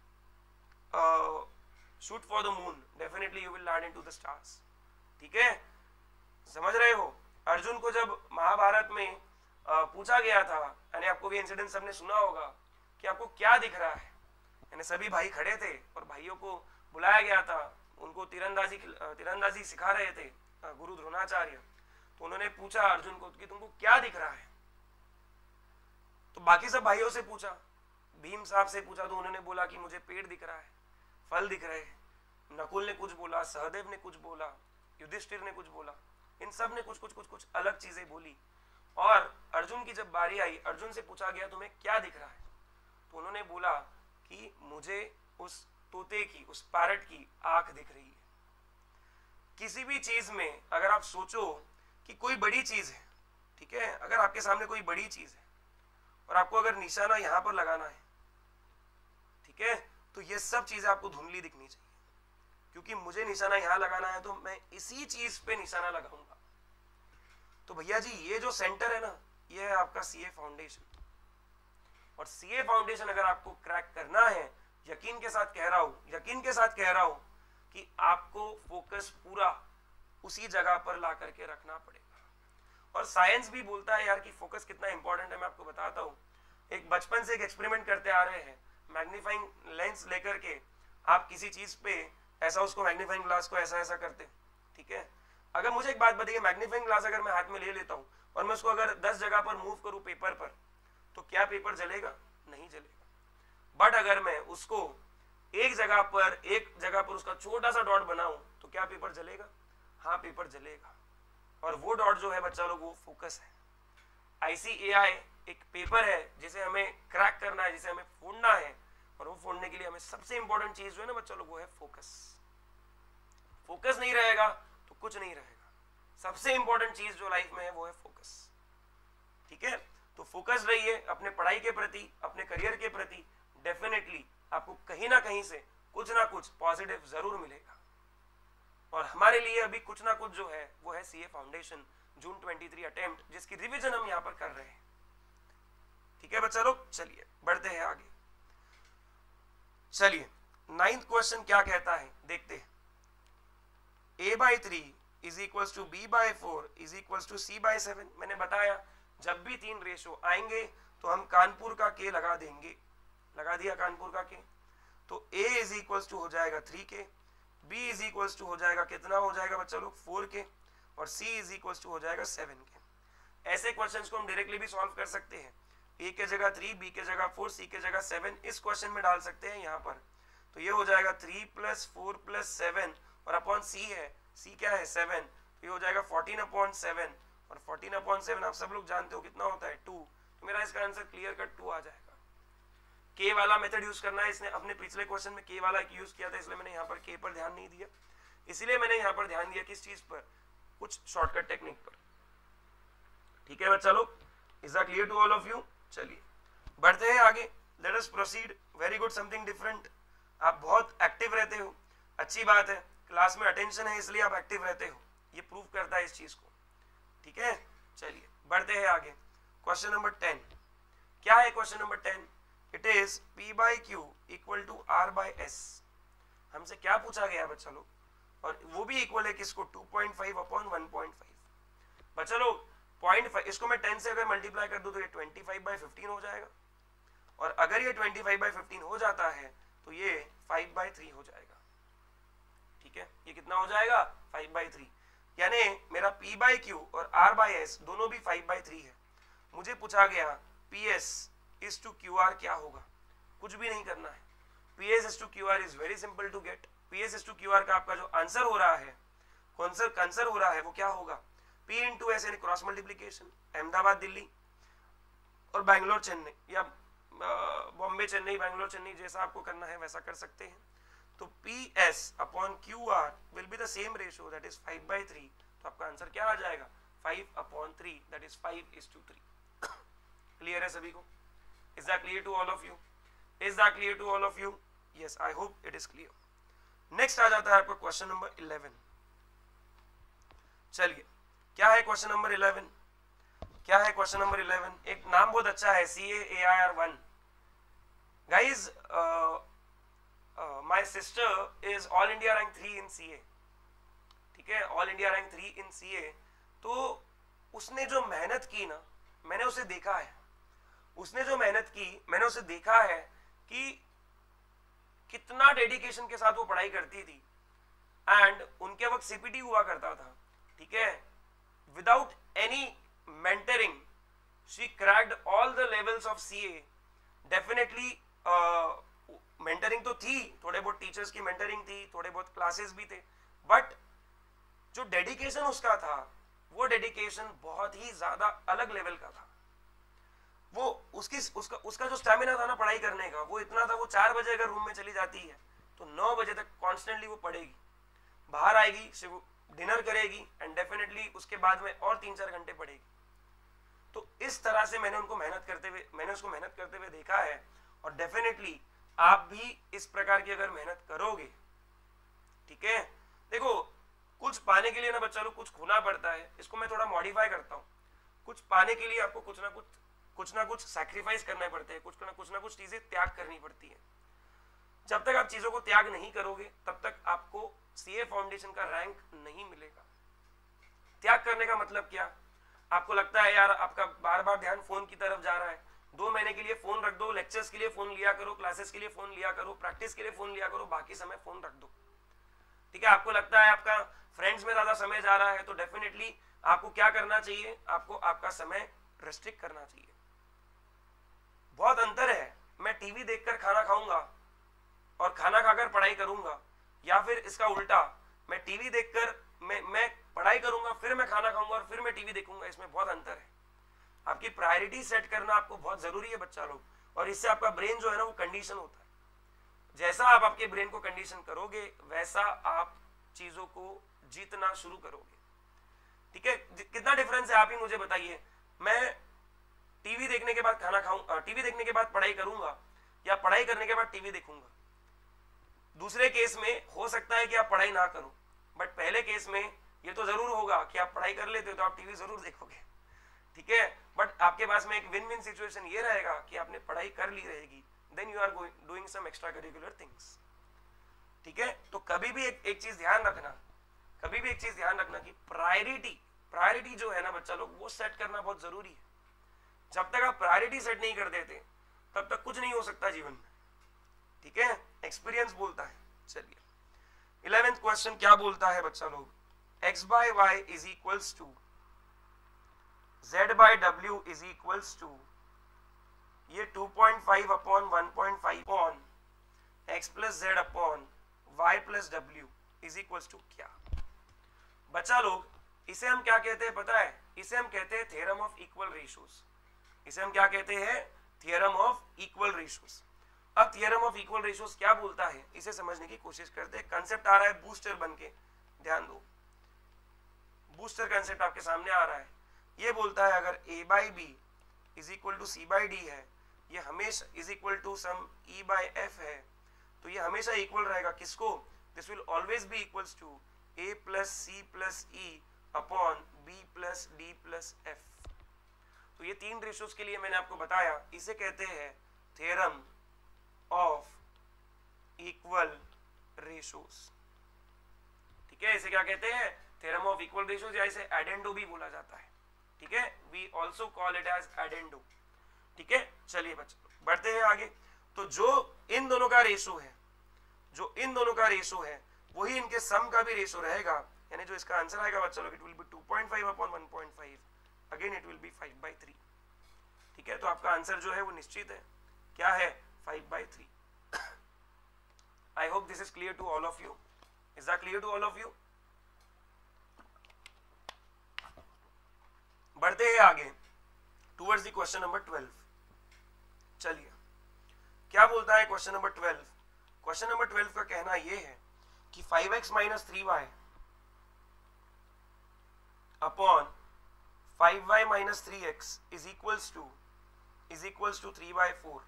shoot for the moon, definitely you will land into the stars. ठीक है, समझ रहे हो? अर्जुन को जब महाभारत में uh, पूछा गया था, यानी आपको भी इंसिडेंट सबने सुना होगा कि आपको क्या दिख रहा है, यानी सभी भाई खड़े थे और भाइयों को बुलाया गया था, उनको तीरंदाजी तीरंदाजी सिखा रहे थे गुरु द्रोणाचार्य। तो उन्होंने पूछा अर्जुन को कि तुमको क्या दिख रहा है, तो बाकी सब भाइयों से पूछा, भीम साहब से पूछा तो उन्होंने बोला कि मुझे पेड़ दिख रहा है, फल दिख रहे हैं। नकुल ने कुछ बोला, सहदेव ने कुछ बोला, युधिष्ठिर ने कुछ बोला, इन सब ने कुछ कुछ कुछ कुछ अलग चीजें बोली। और अर्जुन की जब बारी आई, अर्जुन से पूछा गया तुम्हें क्या दिख रहा है, तो उन्होंने बोला कि मुझे उस तोते की, उस पैरट की आंख दिख रही है। किसी भी चीज में अगर आप सोचो कि कोई बड़ी चीज है, ठीक है, अगर आपके सामने कोई बड़ी चीज है और आपको अगर निशाना यहां पर लगाना है, ठीक है, तो ये सब चीजें आपको धुंधली दिखनी चाहिए, क्योंकि मुझे निशाना यहां लगाना है तो मैं इसी चीज पे निशाना लगाऊंगा। तो भैया जी ये जो सेंटर है ना, ये है आपका सीए फाउंडेशन। और सीए फाउंडेशन अगर आपको क्रैक करना है, यकीन के साथ कह रहा हूं, यकीन के साथ कह रहा हूं कि आपको फोकस पूरा उसी जगह पर ला करके रखना पड़ेगा। और साइंस भी बोलता है यार कि फोकस कितना इंपॉर्टेंट है। मैं आपको बताता हूं, एक बचपन से एक एक्सपेरिमेंट करते आ रहे हैं, मैग्नीफाइंग लेंस लेकर के आप किसी चीज पे ऐसा उसको मैग्नीफाइंग ग्लास को ऐसा ऐसा करते, ठीक है। अगर मुझे एक बात बताइए, मैग्नीफाइंग ग्लास अगर मैं हाथ में ले लेता हूं और मैं उसको अगर दस जगह पर मूव करूं पेपर पर, तो क्या पेपर जलेगा? नहीं जलेगा। बट अगर मैं उसको एक जगह पर एक जगह पर उसका छोटा सा डॉट बनाऊं तो क्या पेपर जलेगा? हाँ, पेपर जलेगा। और वो डॉट जो है बच्चा लोग, वो फोकस है। आईसीएआई एक पेपर है जिसे हमें क्रैक करना है, जिसे हमें फोड़ना है, और वो फोड़ने के लिए हमें सबसे इंपॉर्टेंट चीज जो है ना बच्चा लोग, वो है फोकस। फोकस नहीं रहेगा तो कुछ नहीं रहेगा। सबसे इंपॉर्टेंट चीज जो लाइफ में है वो है फोकस, ठीक है। तो फोकस रहिए अपने पढ़ाई के प्रति, अपने करियर के प्रति। डेफिनेटली आपको कहीं ना कहीं से कुछ ना कुछ पॉजिटिव जरूर मिलेगा। और हमारे लिए अभी कुछ ना कुछ जो है वो है सीए फाउंडेशन जून तेईस अटेम्प्ट, जिसकी रिवीजन हम यहाँ पर कर रहे हैं, ठीक है बच्चा लोग। चलिए बढ़ते हैं आगे। चलिए नाइन्थ क्वेश्चन क्या कहता है देखते हैं। a by three is equal to B by four is equal to C by seven. मैंने बताया जब भी तीन रेशो आएंगे तो हम कानपुर का के लगा देंगे, लगा दिया कानपुर का के। तो a इज इक्वल टू हो जाएगा थ्री के, b इज इक्वल टू हो जाएगा कितना हो जाएगा बच्चा लोग फोर के, और c इज इक्वल टू हो जाएगा सेवन के। ऐसे क्वेश्चंस को हम डायरेक्टली भी सॉल्व कर सकते हैं। a के जगह थ्री, b के जगह फोर, c के जगह सेवन इस क्वेश्चन में डाल सकते हैं यहाँ पर। तो ये हो जाएगा three plus four plus seven, और अपॉन c है, c क्या है सेवन, तो ये हो जाएगा फोर्टीन अपॉन सेवन, और फोर्टीन अपॉन सेवन आप सब लोग जानते हो कितना होता है टू। तो मेरा इसका आंसर क्लियर कट टू आ जाएगा। के वाला मेथड यूज करना है, इसने अपने पिछले क्वेश्चन में के वाला यूज किया था, इसलिए मैंने यहाँ पर के पर ध्यान नहीं दिया। इसीलिए मैंने यहाँ पर ध्यान दिया किस चीज पर, कुछ शॉर्टकट टेक्निक पर, ठीक है बच्चा लोग। Is that clear to all of you? चलिए बढ़ते हैं आगे, let us proceed. Very good, something different. आप बहुत एक्टिव रहते हो, अच्छी बात है। क्लास में अटेंशन है इसलिए आप एक्टिव रहते हो, ये प्रूव करता है इस चीज को, ठीक है। चलिए बढ़ते हैं आगे। क्वेश्चन नंबर टेन क्या है? Question number ten, it is p by q equal to r by s. हमसे क्या पूछा गया बच्चा लोग, और वो भी इक्वल है किसको? Two point five upon one point five. बच्चा लोग पॉइंट फाइव, इसको मैं टेन से अगर मल्टीप्लाई कर दूं तो ये ट्वेंटी फाइव बाई फिफ्टीन हो जाएगा, और अगर ये ट्वेंटी फाइव बाई फिफ्टीन हो जाता है तो ये फाइव बाई थ्री हो जाएगा, ठीक है। ये कितना हो जाएगा? Five by three. यानी मेरा p बाई क्यू और r बाई एस दोनों भी फाइव बाई थ्री है। मुझे पूछा गया ps is to q r क्या होगा? कुछ भी नहीं करना है। ps is to q r is very simple to get. ps is to q r का आपका जो आंसर हो रहा है, कौन आंसर हो रहा है वो क्या होगा? p इंटू एस यानी क्रॉस मल्टीप्लीकेशन, अहमदाबाद दिल्ली और बैंगलोर चेन्नई, या बॉम्बे चेन्नई बैंगलोर चेन्नई, जैसा आपको करना है वैसा कर सकते हैं। तो ps upon qr will be the same ratio, that is five by three. तो आपका आंसर क्या आ जाएगा? Five upon three, that is five is to three. Clear है सभी को? Is that clear to all of you? Is that clear to all of you? Yes, I hope it is clear. Next आ जाता है आपका question number eleven. चलिए क्या है क्वेश्चन नंबर इलेवन? क्या है क्वेश्चन नंबर इलेवन? एक नाम बहुत अच्छा है, C A A I R one. Guys, Uh, my my sister is all India rank three in C A, ठीक है, all India rank three in C A. तो उसने जो मेहनत की ना, मैंने उसे देखा है, उसने जो मेहनत की मैंने उसे देखा है कि कितना डेडिकेशन के साथ वो पढ़ाई करती थी। एंड उनके वक्त सीपीटी हुआ करता था, ठीक है, without any mentoring she cracked all the levels of CA. Definitely mentoring तो थी, थोड़े बहुत टीचर्स की मेंटरिंग थी, थोड़े बहुत क्लासेस भी थे, बट जो डेडिकेशन उसका था वो डेडिकेशन बहुत ही ज्यादा अलग लेवल का था। वो उसकी उसका उसका जो स्टैमिना था ना पढ़ाई करने का, वो इतना था, वो चार बजे अगर रूम में चली जाती है तो नौ बजे तक कॉन्स्टेंटली वो पढ़ेगी, बाहर आएगी, सिर्फ डिनर करेगी एंड डेफिनेटली उसके बाद में और तीन चार घंटे पढ़ेगी। तो इस तरह से मैंने उनको मेहनत करते हुए मैंने उसको मेहनत करते हुए देखा है। और डेफिनेटली आप भी इस प्रकार की अगर मेहनत करोगे, ठीक है, देखो कुछ पाने के लिए ना बच्चा लोग कुछ खोना पड़ता है, इसको मैं थोड़ा मॉडिफाई करता हूँ। कुछ पाने के लिए आपको कुछ ना कुछ कुछ ना कुछ सैक्रिफाइस करना पड़ते हैं, कुछ ना कुछ ना कुछ चीजें त्याग करनी पड़ती है। जब तक आप चीजों को त्याग नहीं करोगे तब तक आपको सीए फाउंडेशन का रैंक नहीं मिलेगा। त्याग करने का मतलब क्या? आपको लगता है यार आपका बार बार ध्यान फोन की तरफ जा रहा है, दो महीने के लिए फोन रख दो, लेक्चर्स के लिए फोन लिया करो, क्लासेस के लिए फोन लिया करो, प्रैक्टिस के लिए फोन लिया करो, बाकी समय फोन रख दो, ठीक है। आपको लगता है आपका फ्रेंड्स में ज्यादा समय जा रहा है, तो डेफिनेटली आपको क्या करना चाहिए? आपको आपका समय रेस्ट्रिक्ट करना चाहिए। बहुत अंतर है, मैं टीवी देखकर खाना खाऊंगा और खाना खाकर पढ़ाई करूंगा, या फिर इसका उल्टा, मैं टीवी देखकर मैं मैं पढ़ाई करूंगा, फिर मैं खाना खाऊंगा और फिर मैं टीवी देखूंगा। इसमें बहुत अंतर है। आपकी प्रायोरिटी सेट करना आपको बहुत जरूरी है बच्चा लोग, और इससे आपका ब्रेन जो है ना वो कंडीशन होता है। जैसा आप आपके ब्रेन को कंडीशन करोगे वैसा आप चीजों को जीतना शुरू करोगे, ठीक है। कितना डिफरेंस है आप ही मुझे बताइए। मैं टीवी देखने के बाद खाना खाऊंगा, टीवी देखने के बाद पढ़ाई करूंगा, या पढ़ाई करने के बाद टीवी देखूंगा। दूसरे केस में हो सकता है कि आप पढ़ाई ना करो, बट पहले केस में ये तो जरूर होगा कि आप पढ़ाई कर लेते हो तो आप टीवी जरूर देखोगे, ठीक है। बट आपके पास में एक विन विन सिचुएशन ये रहेगा कि आपने पढ़ाई कर ली रहेगी, then you are doing some extra curricular things, ठीक है। तो कभी भी एक, एक चीज ध्यान रखना, कभी भी एक चीज ध्यान रखना कि प्रायोरिटी प्रायोरिटी जो है ना बच्चा लोग, वो सेट करना बहुत जरूरी है। जब तक आप प्रायोरिटी सेट नहीं कर देते तब तक कुछ नहीं हो सकता जीवन में, ठीक है। एक्सपीरियंस बोलता है। चलिए इलेवेंथ क्वेश्चन क्या बोलता है बच्चा लोग? x by y is equals to z by w is equals to ये two point five upon one point five upon x plus z upon y plus w is equals to क्या? बच्चा लोग इसे हम क्या कहते हैं पता है? इसे हम कहते हैं थ्योरम ऑफ इक्वल रेशियोज। इसे हम क्या कहते हैं? Theorem of equal ratios. अब थ्योरम ऑफ इक्वल रेशियोज क्या बोलता है इसे समझने की कोशिश करते हैं। कंसेप्ट आ रहा है बूस्टर बनके, ध्यान दो, बूस्टर कंसेप्ट आपके सामने आ रहा है। ये बोलता है अगर a by B is equal to C by d है, ये हमेशा is equal to some e by f है, तो ये हमेशा इक्वल रहेगा किसको? This will always be equals to a plus c plus e upon b plus d plus f. तो ये तीन रेशियोज के लिए मैंने आपको बताया, इसे कहते हैं थ्योरम ऑफ इक्वल रेशियोज, ठीक है। इसे क्या कहते हैं? थ्योरम ऑफ इक्वल रेशियोज, या इसे एडेंडो भी बोला जाता है, ठीक है। We also call it as addendo, ठीक है। चलिए बच्चों बढ़ते हैं आगे। तो जो इन दोनों का रेशो है, जो इन दोनों का रेशो है वही इनके सम का भी रेशो रहेगा, यानी जो इसका आंसर आएगा बच्चों लोग, it will be two point five upon one point five, again it will be five by three, ठीक है। तो आपका आंसर जो है वो निश्चित है, क्या है? Five by three. I hope this is clear to all of you. Is that clear to all of you? बढ़ते हैं आगे towards the question number twelve. चलिए क्या बोलता है question number twelve? Question number twelve का कहना यह है कि five x minus three y upon five y minus three x is equals to is equals to three by four.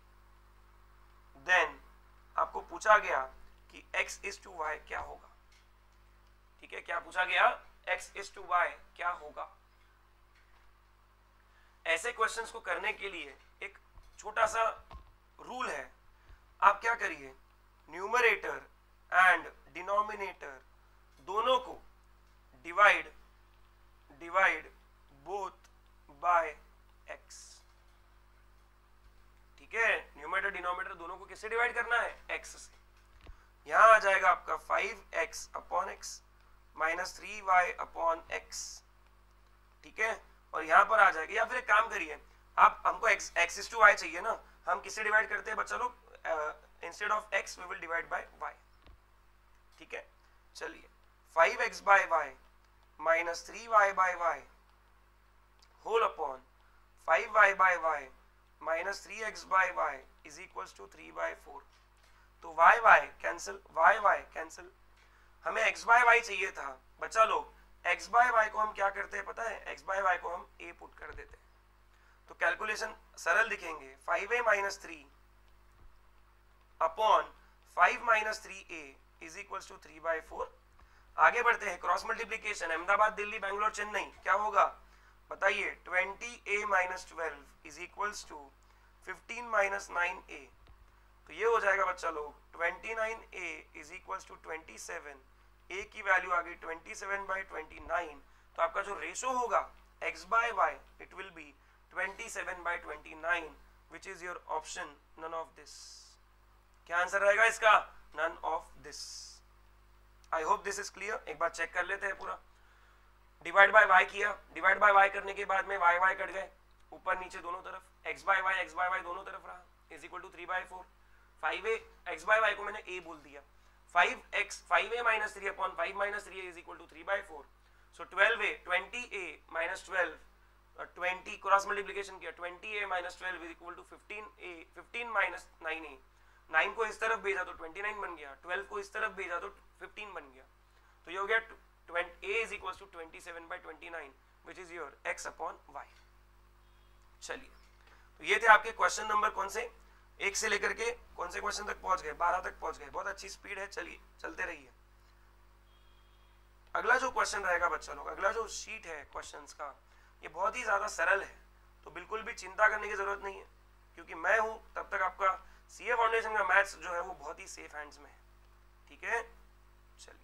Then आपको पूछा गया कि x इज टू वाई क्या होगा, ठीक है। क्या पूछा गया? x इज टू वाई क्या होगा। ऐसे क्वेश्चंस को करने के लिए एक छोटा सा रूल है। आप क्या करिए, न्यूमरेटर एंड डिनोमिनेटर दोनों को divide divide both by x। ठीक है, न्यूमरेटर डिनोमिनेटर दोनों को किससे डिवाइड करना है? x से। यहां आ जाएगा आपका five x upon x minus three y upon x. ठीक है, और यहां पर आ जाएगा, या फिर एक काम करिए आप, हमको x x is to y चाहिए ना, हम किससे डिवाइड करते हैं बच्चा लोग? Instead of x we will divide by y। ठीक है, चलिए five x by y minus three y by y whole upon five y by y minus three x by y is equals to three by four. तो y y cancel, y y cancel, हमें x by y चाहिए था बच्चा लोग। x by y को हम क्या करते हैं पता है? x बाय y को हम a पुट कर देते हैं, तो कैलकुलेशन सरल दिखेंगे। Five a minus three upon five minus three a is equals to three by four. आगे बढ़ते हैं, क्रॉस मल्टीप्लीकेशन, अहमदाबाद दिल्ली बैंगलोर चेन्नई, क्या होगा बताइए? Twenty a minus twelve is equals to fifteen minus nine a. तो ये हो जाएगा बच्चा लोग twenty nine a is equals to twenty seven, a की वैल्यू आ गई twenty seven by twenty nine. तो आपका जो रेशो होगा x by y it will be twenty seven by twenty nine, which is your option none of this. क्या answer रहेगा इसका? None of this. I hope this is clear. एक बार check कर लेते हैं पूरा। डिवाइड बाय y किया, डिवाइड बाय y करने के बाद में y y कट गए ऊपर नीचे दोनों तरफ, x by y x by y दोनों तरफ रहा, is equal to three by four. Five a x by y को मैंने a बोल दिया, five x five a minus three upon five minus three is equal to three by four. So twelve a twenty a minus twelve, twenty cross multiplication किया, twenty a minus twelve is equal to fifteen a, fifteen minus nine a, nine को इस तरफ भेजा तो twenty nine बन गया, twelve को इस तरफ भेजा तो फिफ्टीन बन गया। तो ये हो गया a is equals to twenty seven by twenty nine which is your x upon y। चलिए, तो ये थे आपके क्वेश्चन नंबर कौन से? एक से लेकर के कौन से क्वेश्चन तक पहुंच गए? बारह तक पहुंच गए। बहुत अच्छी स्पीड है, चलिए चलते रहिए। अगला जो क्वेश्चन रहेगा बच्चा लोग, अगला जो शीट है क्वेश्चंस का, ये बहुत ही ज्यादा सरल है, तो बिल्कुल भी चिंता करने की जरूरत नहीं है, क्योंकि मैं हूं तब तक आपका सीए फाउंडेशन का मैथ्स जो है वो बहुत ही सेफ हैंड्स में है। ठीक है, चलिए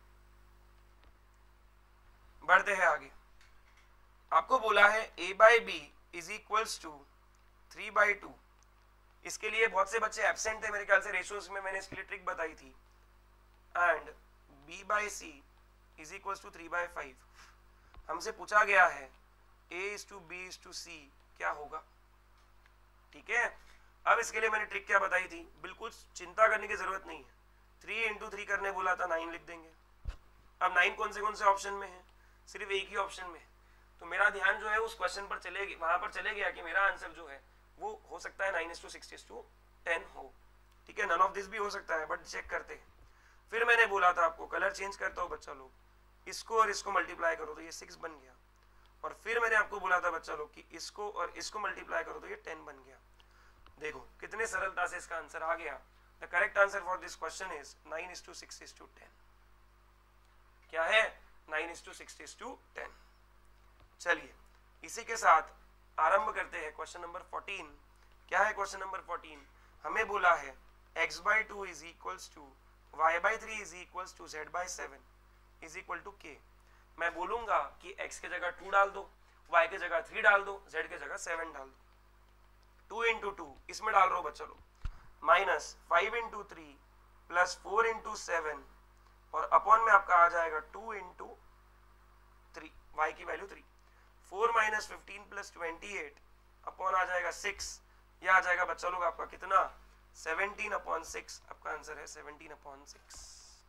बढ़ते हैं आगे। आपको बोला है a by B is equals to three by two. इसके लिए बहुत से बच्चे एब्सेंट थे मेरे ख्याल से, रेशियोज में मैंने इसके लिए ट्रिक बताई थी। And b by C is equals to three by five. हमसे पूछा गया है a is to B is to सी क्या होगा। ठीक है, अब इसके लिए मैंने ट्रिक क्या बताई थी? बिल्कुल चिंता करने की जरूरत नहीं है। थ्री इंटू थ्री करने बोला था, नाइन लिख देंगे। अब नाइन कौन से कौन से ऑप्शन में है? सिर्फ एक ही ऑप्शन में। तो मेरा ध्यान जो है उस क्वेश्चन पर चले वहां पर चले गया कि मेरा आंसर जो है वो हो सकता है nine is to six is to ten हो। ठीक है, नन ऑफ दिस भी हो सकता है, बट चेक करते हैं। फिर मैंने बोला था आपको कलर चेंज करता हो बच्चा लोग, इसको और इसको मल्टीप्लाई करो तो ये सिक्स बन गया। और फिर मैंने आपको बोला था बच्चा लोग कि इसको और इसको मल्टीप्लाई करो तो ये टेन बन गया। देखो कितने सरलता से इसका आंसर आ गया। The correct answer for this question is nine is to six is to ten. क्या है? Nine is to six is to ten. चलिए इसी के साथ आरंभ करते हैं क्वेश्चन नंबर फोर्टीन। क्या है क्वेश्चन नंबर फोर्टीन? हमें बोला है x by two is equals to Y by three is equals to Z by seven is equal to K. मैं बोलूंगा कि x के जगह टू डाल दो, y के जगह थ्री डाल दो, z के जगह सेवन डाल दो। टू इंटू टू इसमें डाल रहा हूं बच्चा लोग, minus five into three plus four into seven और अपॉन में आपका आ जाएगा टू इंटू थ्री, वाई की value three. Four minus fifteen plus twenty eight upon आ जाएगा सिक्स। यह आ जाएगा बच्चा लोग आपका कितना? Seventeen upon six. आपका आंसर है seventeen upon six.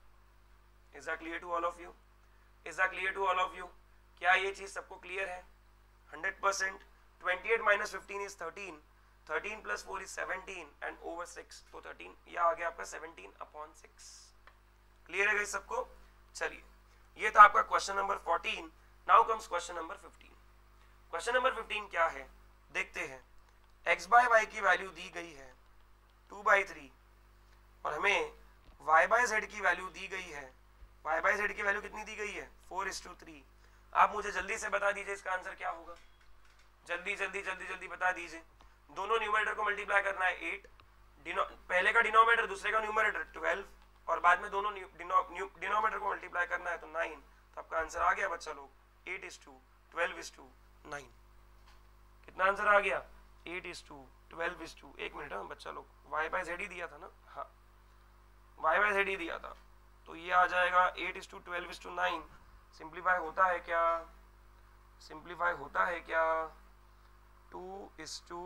Is that clear to all of you? Is that clear to all of you? क्या ये चीज सबको क्लियर है? Hundred percent. Twenty eight minus fifteen is thirteen, thirteen plus four is seventeen and over six, तो thirteen. यह आ गया आपका सेवनटीन अपॉन सिक्स। क्लियर है गाइस सबको? चलिए ये था आपका question number fourteen. Now comes question number fifteen. Question number fifteen क्या है देखते हैं। x बाय वाई की वैल्यू दी गई है टू बाई थ्री और हमें y बाय जेड की वैल्यू दी गई है। y बाय जेड की वैल्यू कितनी दी गई है? Four is to three. आप मुझे जल्दी से बता दीजिए इसका आंसर क्या होगा। जल्दी जल्दी जल्दी जल्दी बता दीजिए। दोनों न्यूमरेटर को मल्टीप्लाई करना है एट, पहले का डिनोमिनेटर दूसरे का न्यूमरेटर ट्वेल्व और बाद में दोनों डिनोमिनेटर को मल्टीप्लाई करना है तो नाइन, तो आपका आंसर आ गया बच्चा लोग eight is to twelve is to nine. कितना आंसर आ गया? Eight is to twelve is to, एक मिनट है बच्चा लोग, वाई बाय जेड ही दिया था ना, हाँ वाई बाय जेड ही दिया था, तो ये आ जाएगा eight is to twelve is to nine. Simplify होता है क्या? सिंप्लीफाई होता है क्या? Two is to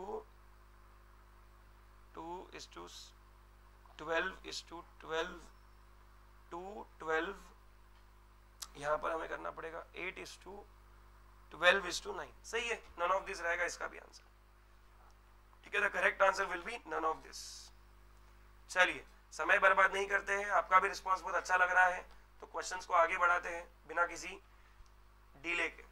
two is to twelve is to ट्वेल्व टू ट्वेल्व, यहाँ पर हमें करना पड़ेगा eight is to twelve is to nine. सही है, नन ऑफ दिस रहेगा इसका भी आंसर। ठीक है, the correct answer will be none of this. चलिए समय बर्बाद नहीं करते हैं, आपका भी रिस्पॉन्स बहुत अच्छा लग रहा है, तो क्वेश्चंस को आगे बढ़ाते हैं बिना किसी डिले के।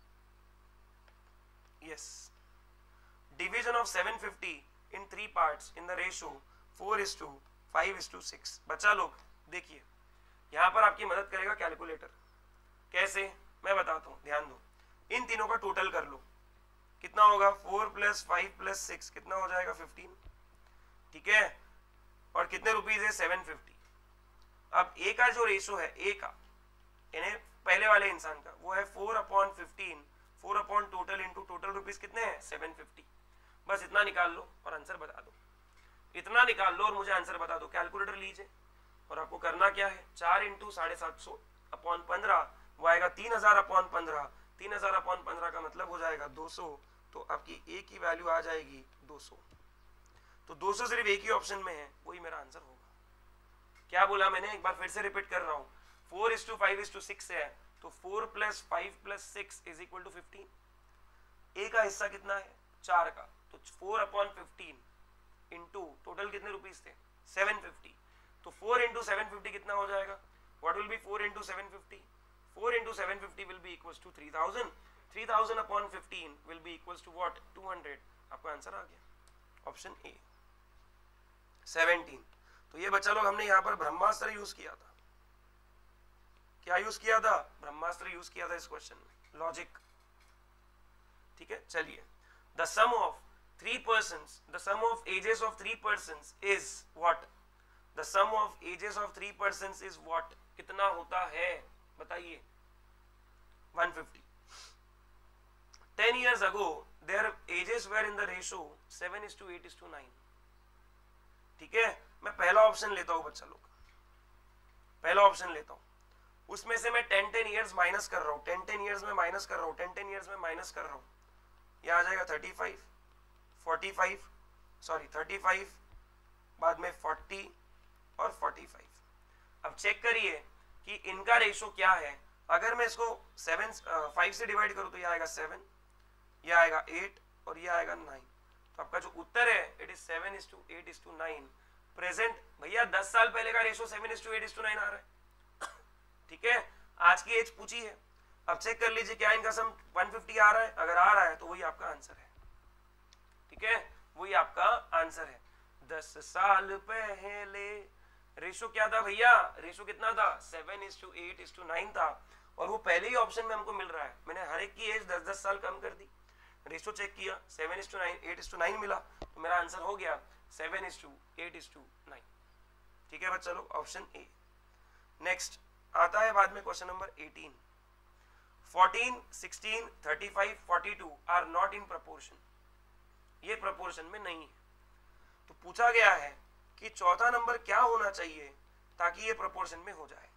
Yes, division of seven fifty in three parts in the ratio four is to five is to six. बच्चा लोग देखिए, यहां पर आपकी मदद करेगा कैलकुलेटर। कैसे? मैं बताता हूं, ध्यान दो। इन तीनों का टोटल कर लो, कितना होगा? Four plus five plus six कितना हो जाएगा? फिफ्टीन। ठीक है, और कितने रुपीज है? Seven fifty. अब ए का जो रेशो है, ए का यानी पहले वाले इंसान का, वो है four upon fifteen, four upon total into total rupees कितने हैं? Seven fifty. बस इतना निकाल लो और आंसर बता दो, इतना निकाल लो और मुझे आंसर बता दो। कैलकुलेटर लीजिए और आपको करना क्या है? चार इंटू साढ़े सात सौ अपॉन पंद्रह, वो आएगा तीन हजार अपॉन पंद्रह, तीन हजार अपॉन पंद्रह का मतलब हो जाएगा दो सौ, तो आपकी ए की वैल्यू आ जाएगी दो सौ। तो दो सौ सिर्फ एक ही ऑप्शन में है, वही मेरा आंसर होगा। क्या बोला मैंने? एक बार फिर से रिपीट कर रहा हूँ। Four is to five is to six है, तो four plus five plus six is equal to fifteen. A का हिस्सा कितना है? चार का, तो four upon fifteen into total कितने रुपीज थे? Seven fifty. तो फोर इंटू सेवन फिफ्टी कितना हो जाएगा? What will be four into seven fifty? Four into seven fifty will be equals to three thousand. Three thousand upon fifteen will be equals to what? Two hundred. आपका answer आ गया option a seventeen. तो ये बच्चा लोग हमने यहाँ पर ब्रह्मास्त्र यूज किया था। क्या यूज किया था? ब्रह्मास्त्र यूज किया था इस क्वेश्चन में, लॉजिक। ठीक है, चलिए। The sum of three persons, the sum of ages of three persons is what? The sum of ages of three persons is what? कितना होता है बताइए? One fifty. Ten years ago their ages were in the ratio seven is to eight is to nine. ठीक है, मैं पहला option लेता हूं बच्चा लोग, पहला ऑप्शन लेता हूं, उसमें से मैं टेन टेन ईयर्स माइनस कर रहा हूं, टेन टेन ईयर्स में माइनस कर रहा हूं, टेन टेन ईयर्स में माइनस कर रहा हूं, ये आ जाएगा thirty five, forty five, sorry thirty five, बाद में फोर्टी और फोर्टी फाइव। अब चेक करिए कि इनका रेशो क्या है। अगर मैं इसको सेवन फाइव से डिवाइड करूं तो ये आएगा सेवन, ये आएगा एट और ये आएगा नाइन। तो आपका जो उत्तर है it is seven is to eight is to nine. Present भैया दस साल पहले का ratio seven is to eight is to nine आ रहा है। ठीक है, आज की एज पूछी है। अब चेक कर लीजिए क्या इनका सम वन फिफ्टी आ रहा है। अगर आ रहा है तो वही आपका आंसर है। ठीक है, वही आपका आंसर है। दस साल पहले रेशो क्या था भैया? रेशो कितना था? Seven is to eight is to nine था, और वो पहले ही ऑप्शन में हमको मिल रहा है। मैंने हर एक की एज दस दस साल कम कर दी, रेशो चेक किया, seven is to nine, eight is to nine मिला, तो मेरा आंसर हो गया seven is to eight is to nine. ठीक है बच्चा लोग, ऑप्शन ए। नेक्स्ट आता है बाद में question number eighteen. Fourteen, sixteen, thirty five, forty two are not in proportion. ये प्रपोर्शन में नहीं है। तो पूछा गया है कि चौथा नंबर क्या होना चाहिए ताकि ये प्रपोर्शन में हो जाए।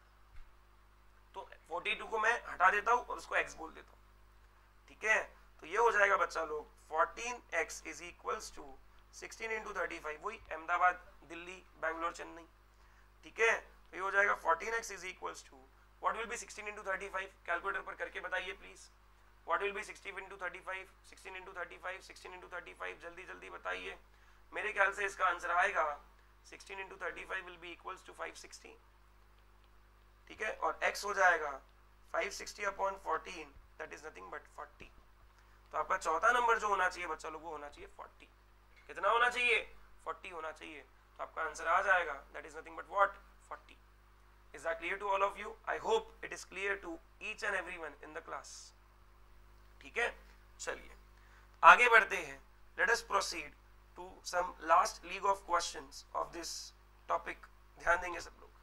तो फोर्टी टू को मैं हटा देता हूं और उसको x बोल देता हूं। ठीक है, तो ये हो जाएगा बच्चा लोग fourteen X is equals to sixteen into thirty five, वही अहमदाबाद, दिल्ली, बैंगलोर, चेन्नई। ठीक है, तो ये हो जाएगा fourteen X is equals to what will be sixteen into thirty five. Calculator पर करके बताइए please, what will be sixteen into thirty five, sixteen into thirty five, sixteen into thirty five, जल्दी जल्दी बताइए। मेरे ख्याल से इसका आंसर आएगा sixteen into thirty five will be equals to five sixty. ठीक है, और x हो जाएगा five sixty upon fourteen, that is nothing but forty. तो आपका चौथा नंबर जो होना चाहिए बच्चा लोग वो होना चाहिए फोर्टी। कितना होना चाहिए? फोर्टी होना चाहिए। तो आपका आंसर आ जाएगा that is nothing but what? Forty. Is that clear to all of you? I hope it is clear to each and everyone in the class. ठीक है, चलिए आगे बढ़ते हैं। Let us proceed to some last league of questions of this topic. ध्यान देंगे सब लोग।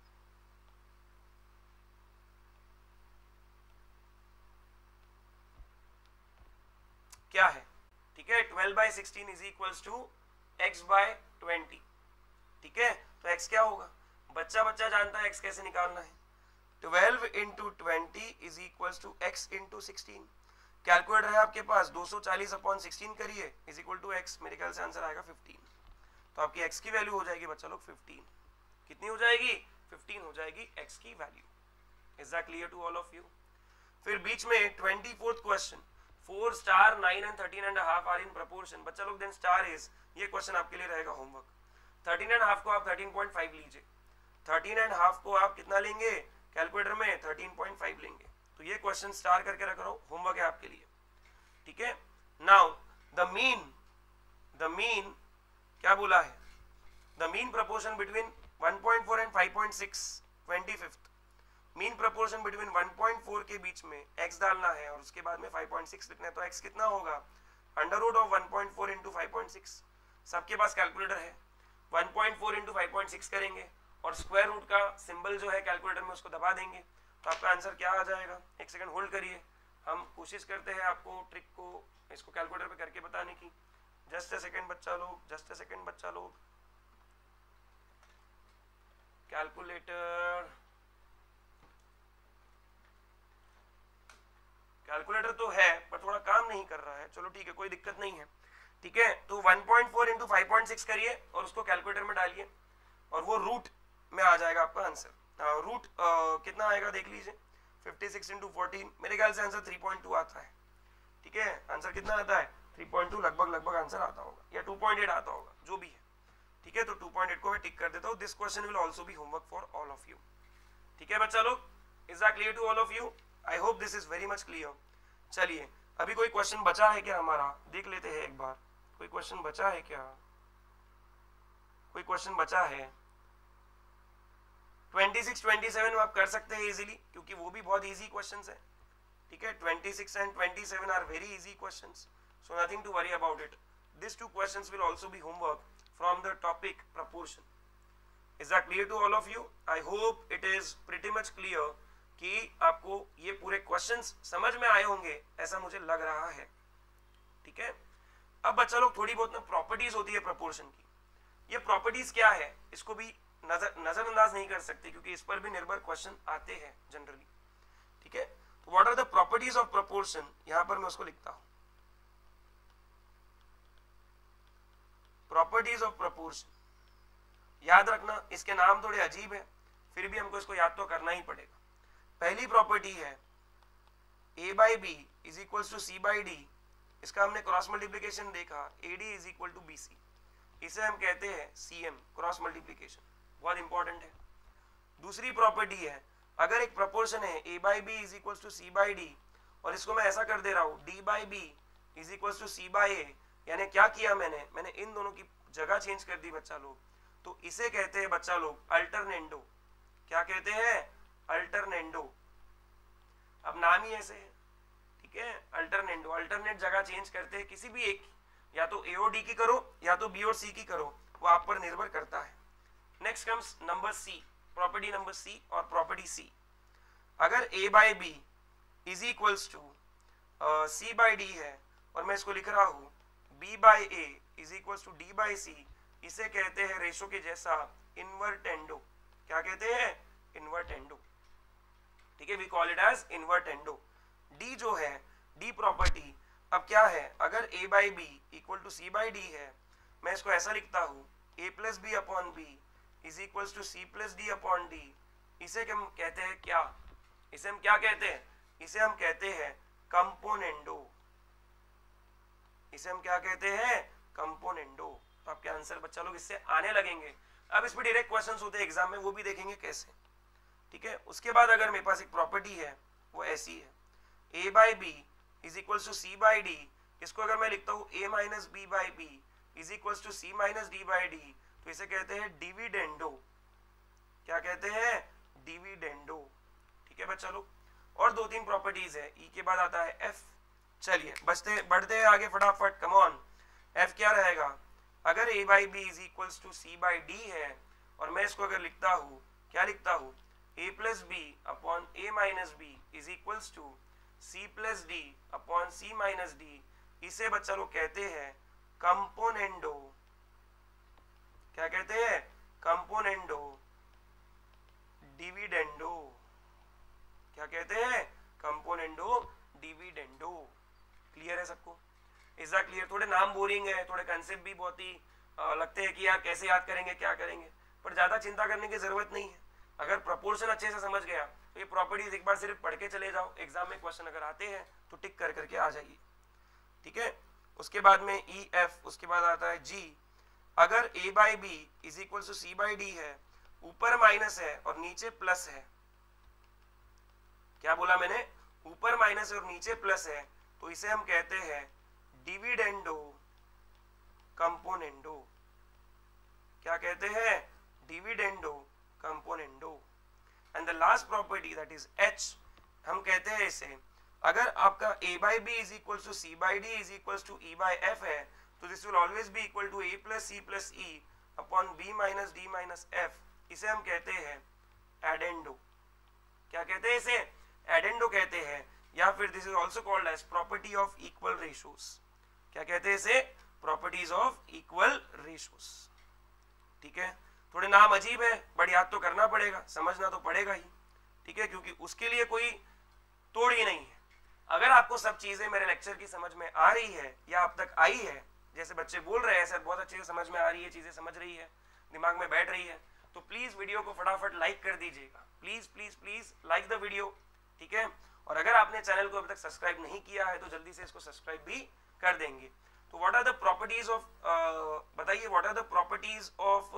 क्या है, ठीक है, twelve by sixteen is equals to X by twenty. ठीक है, तो x क्या होगा, बच्चा बच्चा जानता है x कैसे निकालना है। Twelve into twenty is equals to X into sixteen. Calculator है आपके पास, दो सौ चालीस अपॉन सिक्सटीन करिए इज इक्वल टू x, मेरे ख्याल से आंसर आएगा फिफ्टीन। तो आपकी x की वैल्यू हो जाएगी बच्चा लोग फिफ्टीन। कितनी हो जाएगी, फिफ्टीन हो जाएगी x की value. Is that clear to all of you? फिर बीच में twenty fourth question, four star nine and thirteen and half are in proportion. बच्चा लोग देन स्टार इज, ये क्वेश्चन आपके लिए रहेगा होमवर्क। थर्टीन एंड हाफ को आप थर्टीन पॉइंट फाइव लीजिए, थर्टीन एंड हाफ को आप कितना लेंगे कैलकुलेटर में, थर्टीन पॉइंट फाइव लेंगे। तो ये क्वेश्चन स्टार करके रख रहा हूं, होमवर्क है आपके लिए। ठीक है, now the mean, the mean क्या बोला है, the mean proportion between one point four and five point six, twenty fifth mean proportion between one point four के बीच में x डालना है और उसके बाद में फाइव पॉइंट सिक्स लिखना है। तो x कितना होगा, under root of one point four into five point six. सबके पास कैलकुलेटर है, one point four into five point six करेंगे और स्क्वायर रूट का सिंबल जो है कैलकुलेटर में उसको दबा देंगे। तो आपका आंसर क्या आ जाएगा, एक सेकंड होल्ड करिए, हम कोशिश करते हैं आपको ट्रिक को इसको कैलकुलेटर पे करके बताने की। जस्ट अ सेकंड बच्चा लोग, जस्ट अ सेकंड बच्चा लोग, कैलकुलेटर कैलकुलेटर तो है पर थोड़ा काम नहीं कर रहा है। चलो ठीक है, कोई दिक्कत नहीं है। ठीक है, तो one point four into five point six करिए और उसको कैलकुलेटर में डालिए और वो रूट में आ जाएगा आपका आंसर। रूट कितना आएगा देख लीजिए, फिफ्टी सिक्स इंटू फोर्टीन, मेरे ख्याल से आंसर थ्री पॉइंट टू आता है। ठीक है, आंसर कितना आता है, थ्री पॉइंट टू लगभग लगभग आंसर आता होगा, या टू पॉइंट एट आता होगा, जो भी है। ठीक है, तो टू पॉइंट एट को मैं टिक कर देता हूँ। This question will also be homework for all of you. ठीक है बच्चा लोग, is that clear to all of you? I hope this is very much clear. चलिए, अभी कोई क्वेश्चन बचा है क्या हमारा, देख लेते हैं एक बार। कोई क्वेश्चन बचा है क्या, कोई क्वेश्चन बचा है? ट्वेंटी सिक्स, ट्वेंटी सेवन आप कर सकते हैं इजीली, क्योंकि वो भी बहुत इजी क्वेश्चंस है। ठीक है, twenty six and twenty seven are very easy questions, so nothing to worry about it. This two questions will also be homework from the topic proportion. Is that clear to all of you? I hope it is pretty much clear कि आपको ये पूरे questions समझ में आए होंगे, ऐसा मुझे लग रहा है। ठीक है, अब बच्चा लोग थोड़ी बहुत ना प्रॉपर्टीज होती है प्रपोर्शन की, ये प्रॉपर्टीज क्या है इसको भी नजर नजरअंदाज नहीं कर सकते, क्योंकि इस पर भी निर्भर क्वेश्चन आते हैं जनरली। ठीक है, तो what are the properties of proportion, यहां पर मैं उसको लिखता हूं, प्रॉपर्टीज ऑफ प्रपोर्शन। याद रखना, इसके नाम थोड़े अजीब है, फिर भी हमको इसको याद तो करना ही पड़ेगा। पहली प्रॉपर्टी है a by B is equal to C by D. इसका हमने क्रॉस मल्टीप्लीकेशन देखा, A D is equal to B C, इसे हम कहते हैं सी एम, क्रॉस मल्टीप्लीकेशन, बहुत इंपॉर्टेंट है। दूसरी प्रॉपर्टी है, अगर एक प्रपोर्शन है a by B is equal to C by D और इसको मैं ऐसा कर दे रहा हूँ d by B is equal to C by A, यानी क्या किया मैंने मैंने इन दोनों की जगह चेंज कर दी बच्चा लोग, तो इसे कहते हैं बच्चा लोग अल्टरनेंडो। क्या कहते हैं, अल्टरनेंडो। अब नाम ही ऐसे है। ठीक है, अल्टरनेंडो, अल्टरनेट जगह चेंज करते हैं किसी भी एक, या तो ए और डी की करो या तो बी और सी की करो, वो आप पर निर्भर करता है। Next comes number C, property number C और प्रॉपर्टी सी। अगर a by B is equals to C by d है और मैं इसको लिख रहा हूं b by A is equals to d by c, इसे कहते हैं रेशो के जैसा इनवर्टेंडो। क्या कहते हैं, इनवर्टेंडो। ठीक है, we call it as invertendo. D जो है, डी प्रॉपर्टी, अब क्या है, अगर a by B equal to C by d है, मैं इसको ऐसा लिखता हूँ a plus b upon b is equal to c plus d upon d. इसे हम कहते हैं क्या, इसे हम क्या कहते हैं, इसे हम कहते हैं कंपोनेंडो। इसे हम क्या कहते हैं, कंपोनेंडो। तो आपके आंसर बच्चा लोग इससे आने लगेंगे। अब इस पर डायरेक्ट क्वेश्चंस होते हैं एग्जाम में, वो भी देखेंगे कैसे। ठीक है, उसके बाद अगर मेरे पास एक प्रॉपर्टी है वो ऐसी है, a by B is equal to C by d, इसको अगर मैं लिखता हूँ a minus b by B is equal to c minus d by D, तो इसे कहते हैं डिविडेंडो। क्या कहते हैं, डिविडेंडो। ठीक है बच्चा लोग, और दो तीन प्रॉपर्टीज है, ई के बाद आता है एफ। चलिए बचते बढ़ते हैं आगे फटाफट, कम ऑन। एफ क्या रहेगा, अगर a by B is equals to C by d है, और मैं इसको अगर लिखता हूँ, क्या लिखता हूँ, a plus b upon a minus b is equals to c plus d upon c minus d, इसे बच्चा लोग कहते हैं कंपोनेंडो, क्या कहते हैं, कंपोनेंडो डिविडेंडो, क्या कहते हैं, कंपोनेंडो डिविडेंडो। क्लियर है सबको? Is that clear? थोड़े नाम बोरिंग है, थोड़े कंसेप्ट भी बहुत ही आ, लगते हैं कि यार कैसे याद करेंगे, क्या करेंगे, पर ज्यादा चिंता करने की जरूरत नहीं है। अगर प्रोपोर्शन अच्छे से समझ गया तो ये प्रॉपर्टीज एक बार सिर्फ पढ़ के चले जाओ, एग्जाम में क्वेश्चन अगर आते हैं तो टिक कर करके आ जाइए, ठीक है। उसके बाद में ई एफ, उसके बाद आता है जी। अगर a by B is equal to C by d है, ऊपर माइनस है और नीचे प्लस है, क्या बोला मैंने, ऊपर माइनस है और नीचे प्लस है, तो इसे हम कहते हैं डिविडेंडो कंपोनेंडो, क्या कहते हैं, dividendo componendo. And the last property that is H, हम कहते हैं इसे, अगर आपका a by B is equal to C by D is equal to e by f है, तो this will always be equal to a plus c plus e upon b minus d minus f, इसे हम कहते हैं एडेंडो, क्या कहते हैं इसे, एडेंडो कहते हैं, या फिर this is also called as property of equal ratios, क्या कहते हैं इसे, प्रॉपर्टीज ऑफ इक्वल रेशियोज, ठीक है। थोड़े नाम अजीब है बट याद तो करना पड़ेगा, समझना तो पड़ेगा ही, ठीक है, क्योंकि उसके लिए कोई तोड़ ही नहीं है। अगर आपको सब चीजें मेरे लेक्चर की समझ में आ रही है या अब तक आई है, जैसे बच्चे बोल रहे हैं सर बहुत अच्छे से समझ में आ रही है, चीजें समझ रही है, दिमाग में बैठ रही है, तो प्लीज वीडियो को फटाफट लाइक कर दीजिएगा, please please please like the video, ठीक है। और अगर आपने चैनल को अभी तक सब्सक्राइब नहीं किया है तो जल्दी से इसको सब्सक्राइब भी कर देंगे। तो what are the properties of, बताइए what are the properties of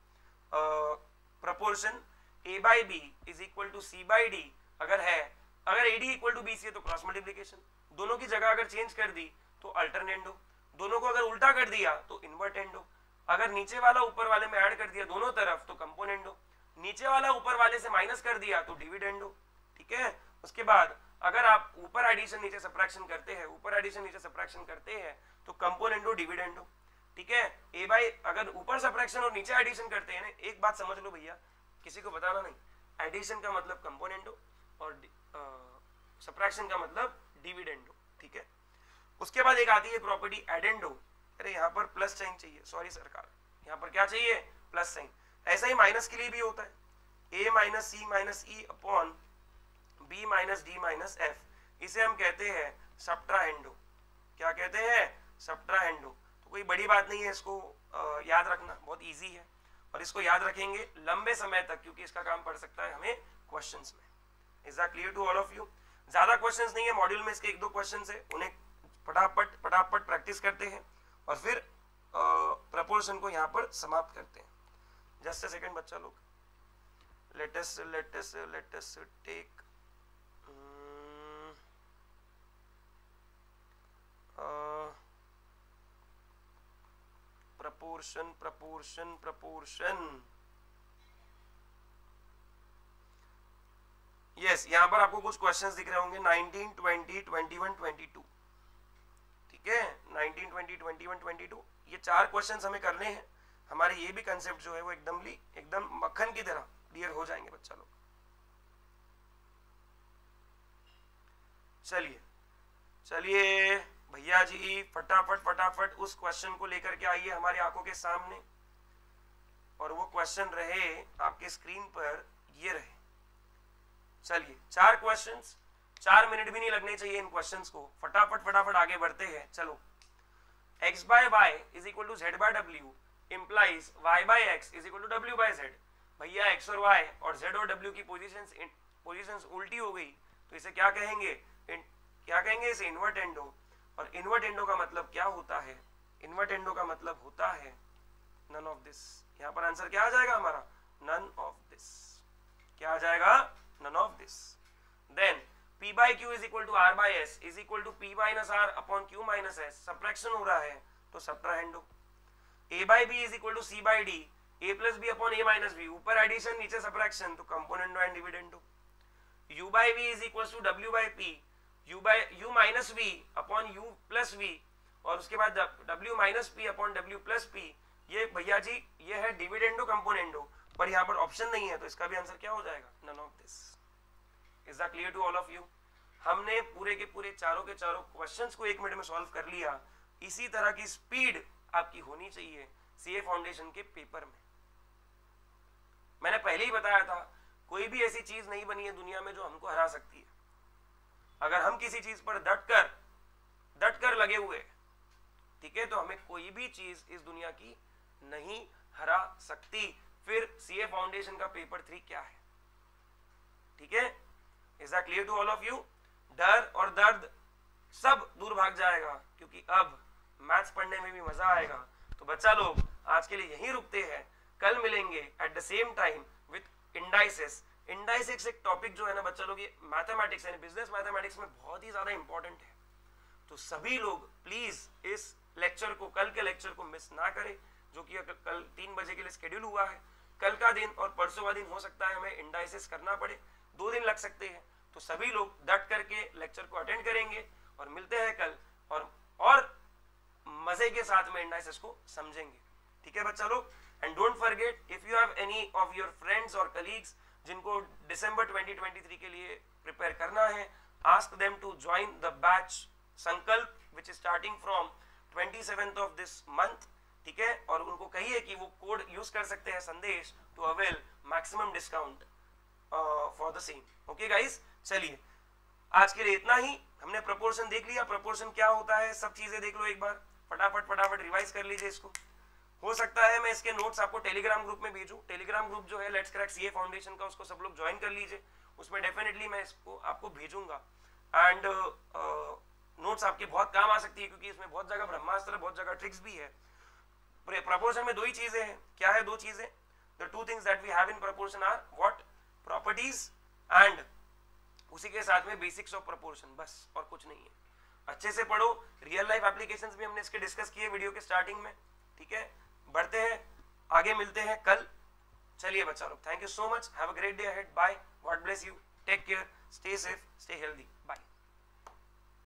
proportion a by B is equal to C by D, अगर है, अगर ad इक्वल टू bc है तो क्रॉस मल्टीप्लिकेशन, दोनों की जगह अगर चेंज कर दी तो अल्टरनेंडो, दोनों को अगर उल्टा कर दिया तो इन्वर्टेंडो, अगर नीचे वाला ऊपर वाले में ऐड कर दिया दोनों तरफ तो कंपोनेंडो, नीचे वाला ऊपर वाले से माइनस कर दिया तो डिविडेंडो, ठीक है। उसके बाद अगर आप ऊपर एडिशन नीचे सब्ट्रैक्शन करते हैं, ऊपर एडिशन नीचे सब्ट्रैक्शन करते हैं तो कंपोनेंडो डिविडेंडो, ठीक है। ए बाई, अगर ऊपर सब्ट्रैक्शन और नीचे एडिशन करते हैं ना, एक बात समझ लो भैया, किसी को बताना नहीं, एडिशन का मतलब कंपोनेंडो और सब्ट्रैक्शन का मतलब डिविडेंडो, ठीक है। उसके बाद एक आती है प्रॉपर्टी एडेंडो, अरे यहाँ पर प्लस साइन चाहिए, सॉरी सरकार, यहाँ पर क्या चाहिए, प्लस साइन। ऐसा ही माइनस के लिए भी होता है, a minus c minus e upon b minus d minus f, इसे हम कहते हैं सब्ट्राहेंडो, क्या कहते हैं, सब्ट्राहेंडो। तो कोई बड़ी बात नहीं है, इसको आ, याद रखना बहुत इजी है, और इसको याद रखेंगे लंबे समय तक, क्योंकि इसका काम पड़ सकता है हमें क्वेश्चंस में। Is that clear to all of you? ज्यादा क्वेश्चंस नहीं है मॉड्यूल में, इसके एक दो क्वेश्चंस है, उन्हें फटाफट फटाफट प्रैक्टिस करते हैं और फिर प्रपोर्शन को यहाँ पर समाप्त करते हैं। जस्ट अ सेकंड बच्चा लोग, let us let us let us take proportion proportion proportion yes, यहाँ पर आपको कुछ क्वेश्चंस दिख रहे होंगे, nineteen, twenty, twenty one, twenty two, ठीक है, nineteen, twenty, twenty one, twenty two, ये चार क्वेश्चंस हमें करने हैं। हमारे ये भी कंसेप्ट जो है वो एकदम ली एकदम मक्खन की तरह क्लियर हो जाएंगे बच्चा लोग। चलिए चलिए भैया जी, फटाफट फटाफट उस क्वेश्चन को लेकर के आइए हमारी आंखों के सामने, और वो क्वेश्चन रहे आपके स्क्रीन पर, ये रहे। चलिए चार क्वेश्चंस, चार मिनट भी नहीं लगने चाहिए इन क्वेश्चंस को, फटाफट फटाफट आगे बढ़ते हैं। चलो, x by y is equal to z by w implies y by x is equal to w by z। भैया x और y और z और w की पोजीशंस पोजीशंस उल्टी हो गई, तो इसे क्या कहेंगे, इन, क्या कहेंगे इसे, इन्वर्टेंडो। और इन्वर्टेंडो का मतलब क्या होता है, इन्वर्टेंडो का मतलब होता है नन ऑफ दिस। यहाँ पर आंसर क्या आ जाएगा हमारा, नन ऑफ दिस। क्या आ जाएगा, none of this. Then p by q is equal to r by s is equal to p minus r upon q minus s, subtraction हो रहा है तो subtrahendo. a by b is equal to c by d, a plus b upon a minus b, ऊपर addition नीचे subtraction तो componendo and dividendo. u by v is equal to w by p, u by u minus v upon u plus v, और उसके बाद W minus p upon डब्ल्यू plus p, ये भैया जी ये है डिविडेंडो कंपोनेंडो, पर यहाँ पर ऑप्शन नहीं है, तो इसका भी आंसर क्या हो जाएगा, none of this. Is that clear to all of you? हमने पूरे के पूरे चारों के चारों क्वेश्चंस को एक मिनट में सॉल्व कर लिया। इसी तरह की स्पीड आपकी होनी चाहिए सीए फाउंडेशन के पेपर में। मैंने पहले ही बताया था, कोई भी ऐसी चीज नहीं बनी है दुनिया में जो हमको हरा सकती है। अगर हम किसी चीज पर डट कर डट कर लगे हुए, ठीक है, तो हमें कोई भी चीज इस दुनिया की नहीं हरा सकती। फिर सीए फाउंडेशन का पेपर थ्री क्या है, ठीक है? Is that clear to all of you? डर और दर्द सब दूर भाग जाएगा, क्योंकि अब मैथ्स पढ़ने में भी मजा आएगा। तो बच्चा लोग आज के लिए यहीं रुकते हैं, कल मिलेंगे at the same time with indices. Indices एक टॉपिक जो है ना बच्चा लोग, ये मैथमेटिक्स यानी बिजनेस मैथमेटिक्स में बहुत ही ज्यादा इंपॉर्टेंट है। तो सभी लोग प्लीज इस लेक्चर को, कल के लेक्चर को मिस ना करें, जो कि कल तीन बजे के लिए शेड्यूल हुआ है। कल का दिन और परसों का दिन हो सकता है हमें इंडाइसेस करना पड़े, दो दिन लग सकते हैं। तो सभी लोग डट करके लेक्चर को अटेंड करेंगे और मिलते हैं कल, और और मजे के साथ में इंडाइसेस को समझेंगे, ठीक है बच्चा लोग? And don't forget, if you have any of your friends और कलीग्स जिनको दिसंबर ट्वेंटी ट्वेंटी थ्री के लिए प्रिपेयर करना है, ask them to join the batch Sankalp which is starting from twenty seventh of this month, ठीक है? और उनको कहिए कि वो कोड यूज कर सकते हैं Sandesh to avail maximum discount for the same. Okay guys, चलिए आज के लिए इतना ही। हमने प्रोपोर्शन देख लिया, प्रोपोर्शन क्या होता है, सब चीजें देख लो एक बार, फटाफट फटाफट रिवाइज कर लीजिए इसको। हो सकता है मैं इसके नोट्स आपको टेलीग्राम ग्रुप में भेजूं। टेलीग्राम ग्रुप जो है लेट्स क्रैक सीए फाउंडेशन का, उसको सब लोग ज्वाइन कर लीजिए, उसमें डेफिनेटली मैं इसको आपको भेजूंगा। एंड नोट्स आपके बहुत काम आ सकती है, क्योंकि इसमें बहुत जगह ब्रह्मास्त्र, बहुत जगह ट्रिक्स भी है। प्रोपोर्शन में दो ही चीजें हैं, क्या है दो चीजें? The two things that we have in proportion are what? Properties and उसी के साथ में बेसिक्स ऑफ प्रोपोर्शन, बस और कुछ नहीं है। अच्छे से पढ़ो। रियल लाइफ एप्लीकेशंस भी हमने इसके डिस्कस किए वीडियो के स्टार्टिंग में, ठीक है? बढ़ते हैं आगे, मिलते हैं कल। चलिए बच्चा लोग, thank you so much, have a great day ahead, bye, God bless you, take care, stay safe, stay healthy, bye.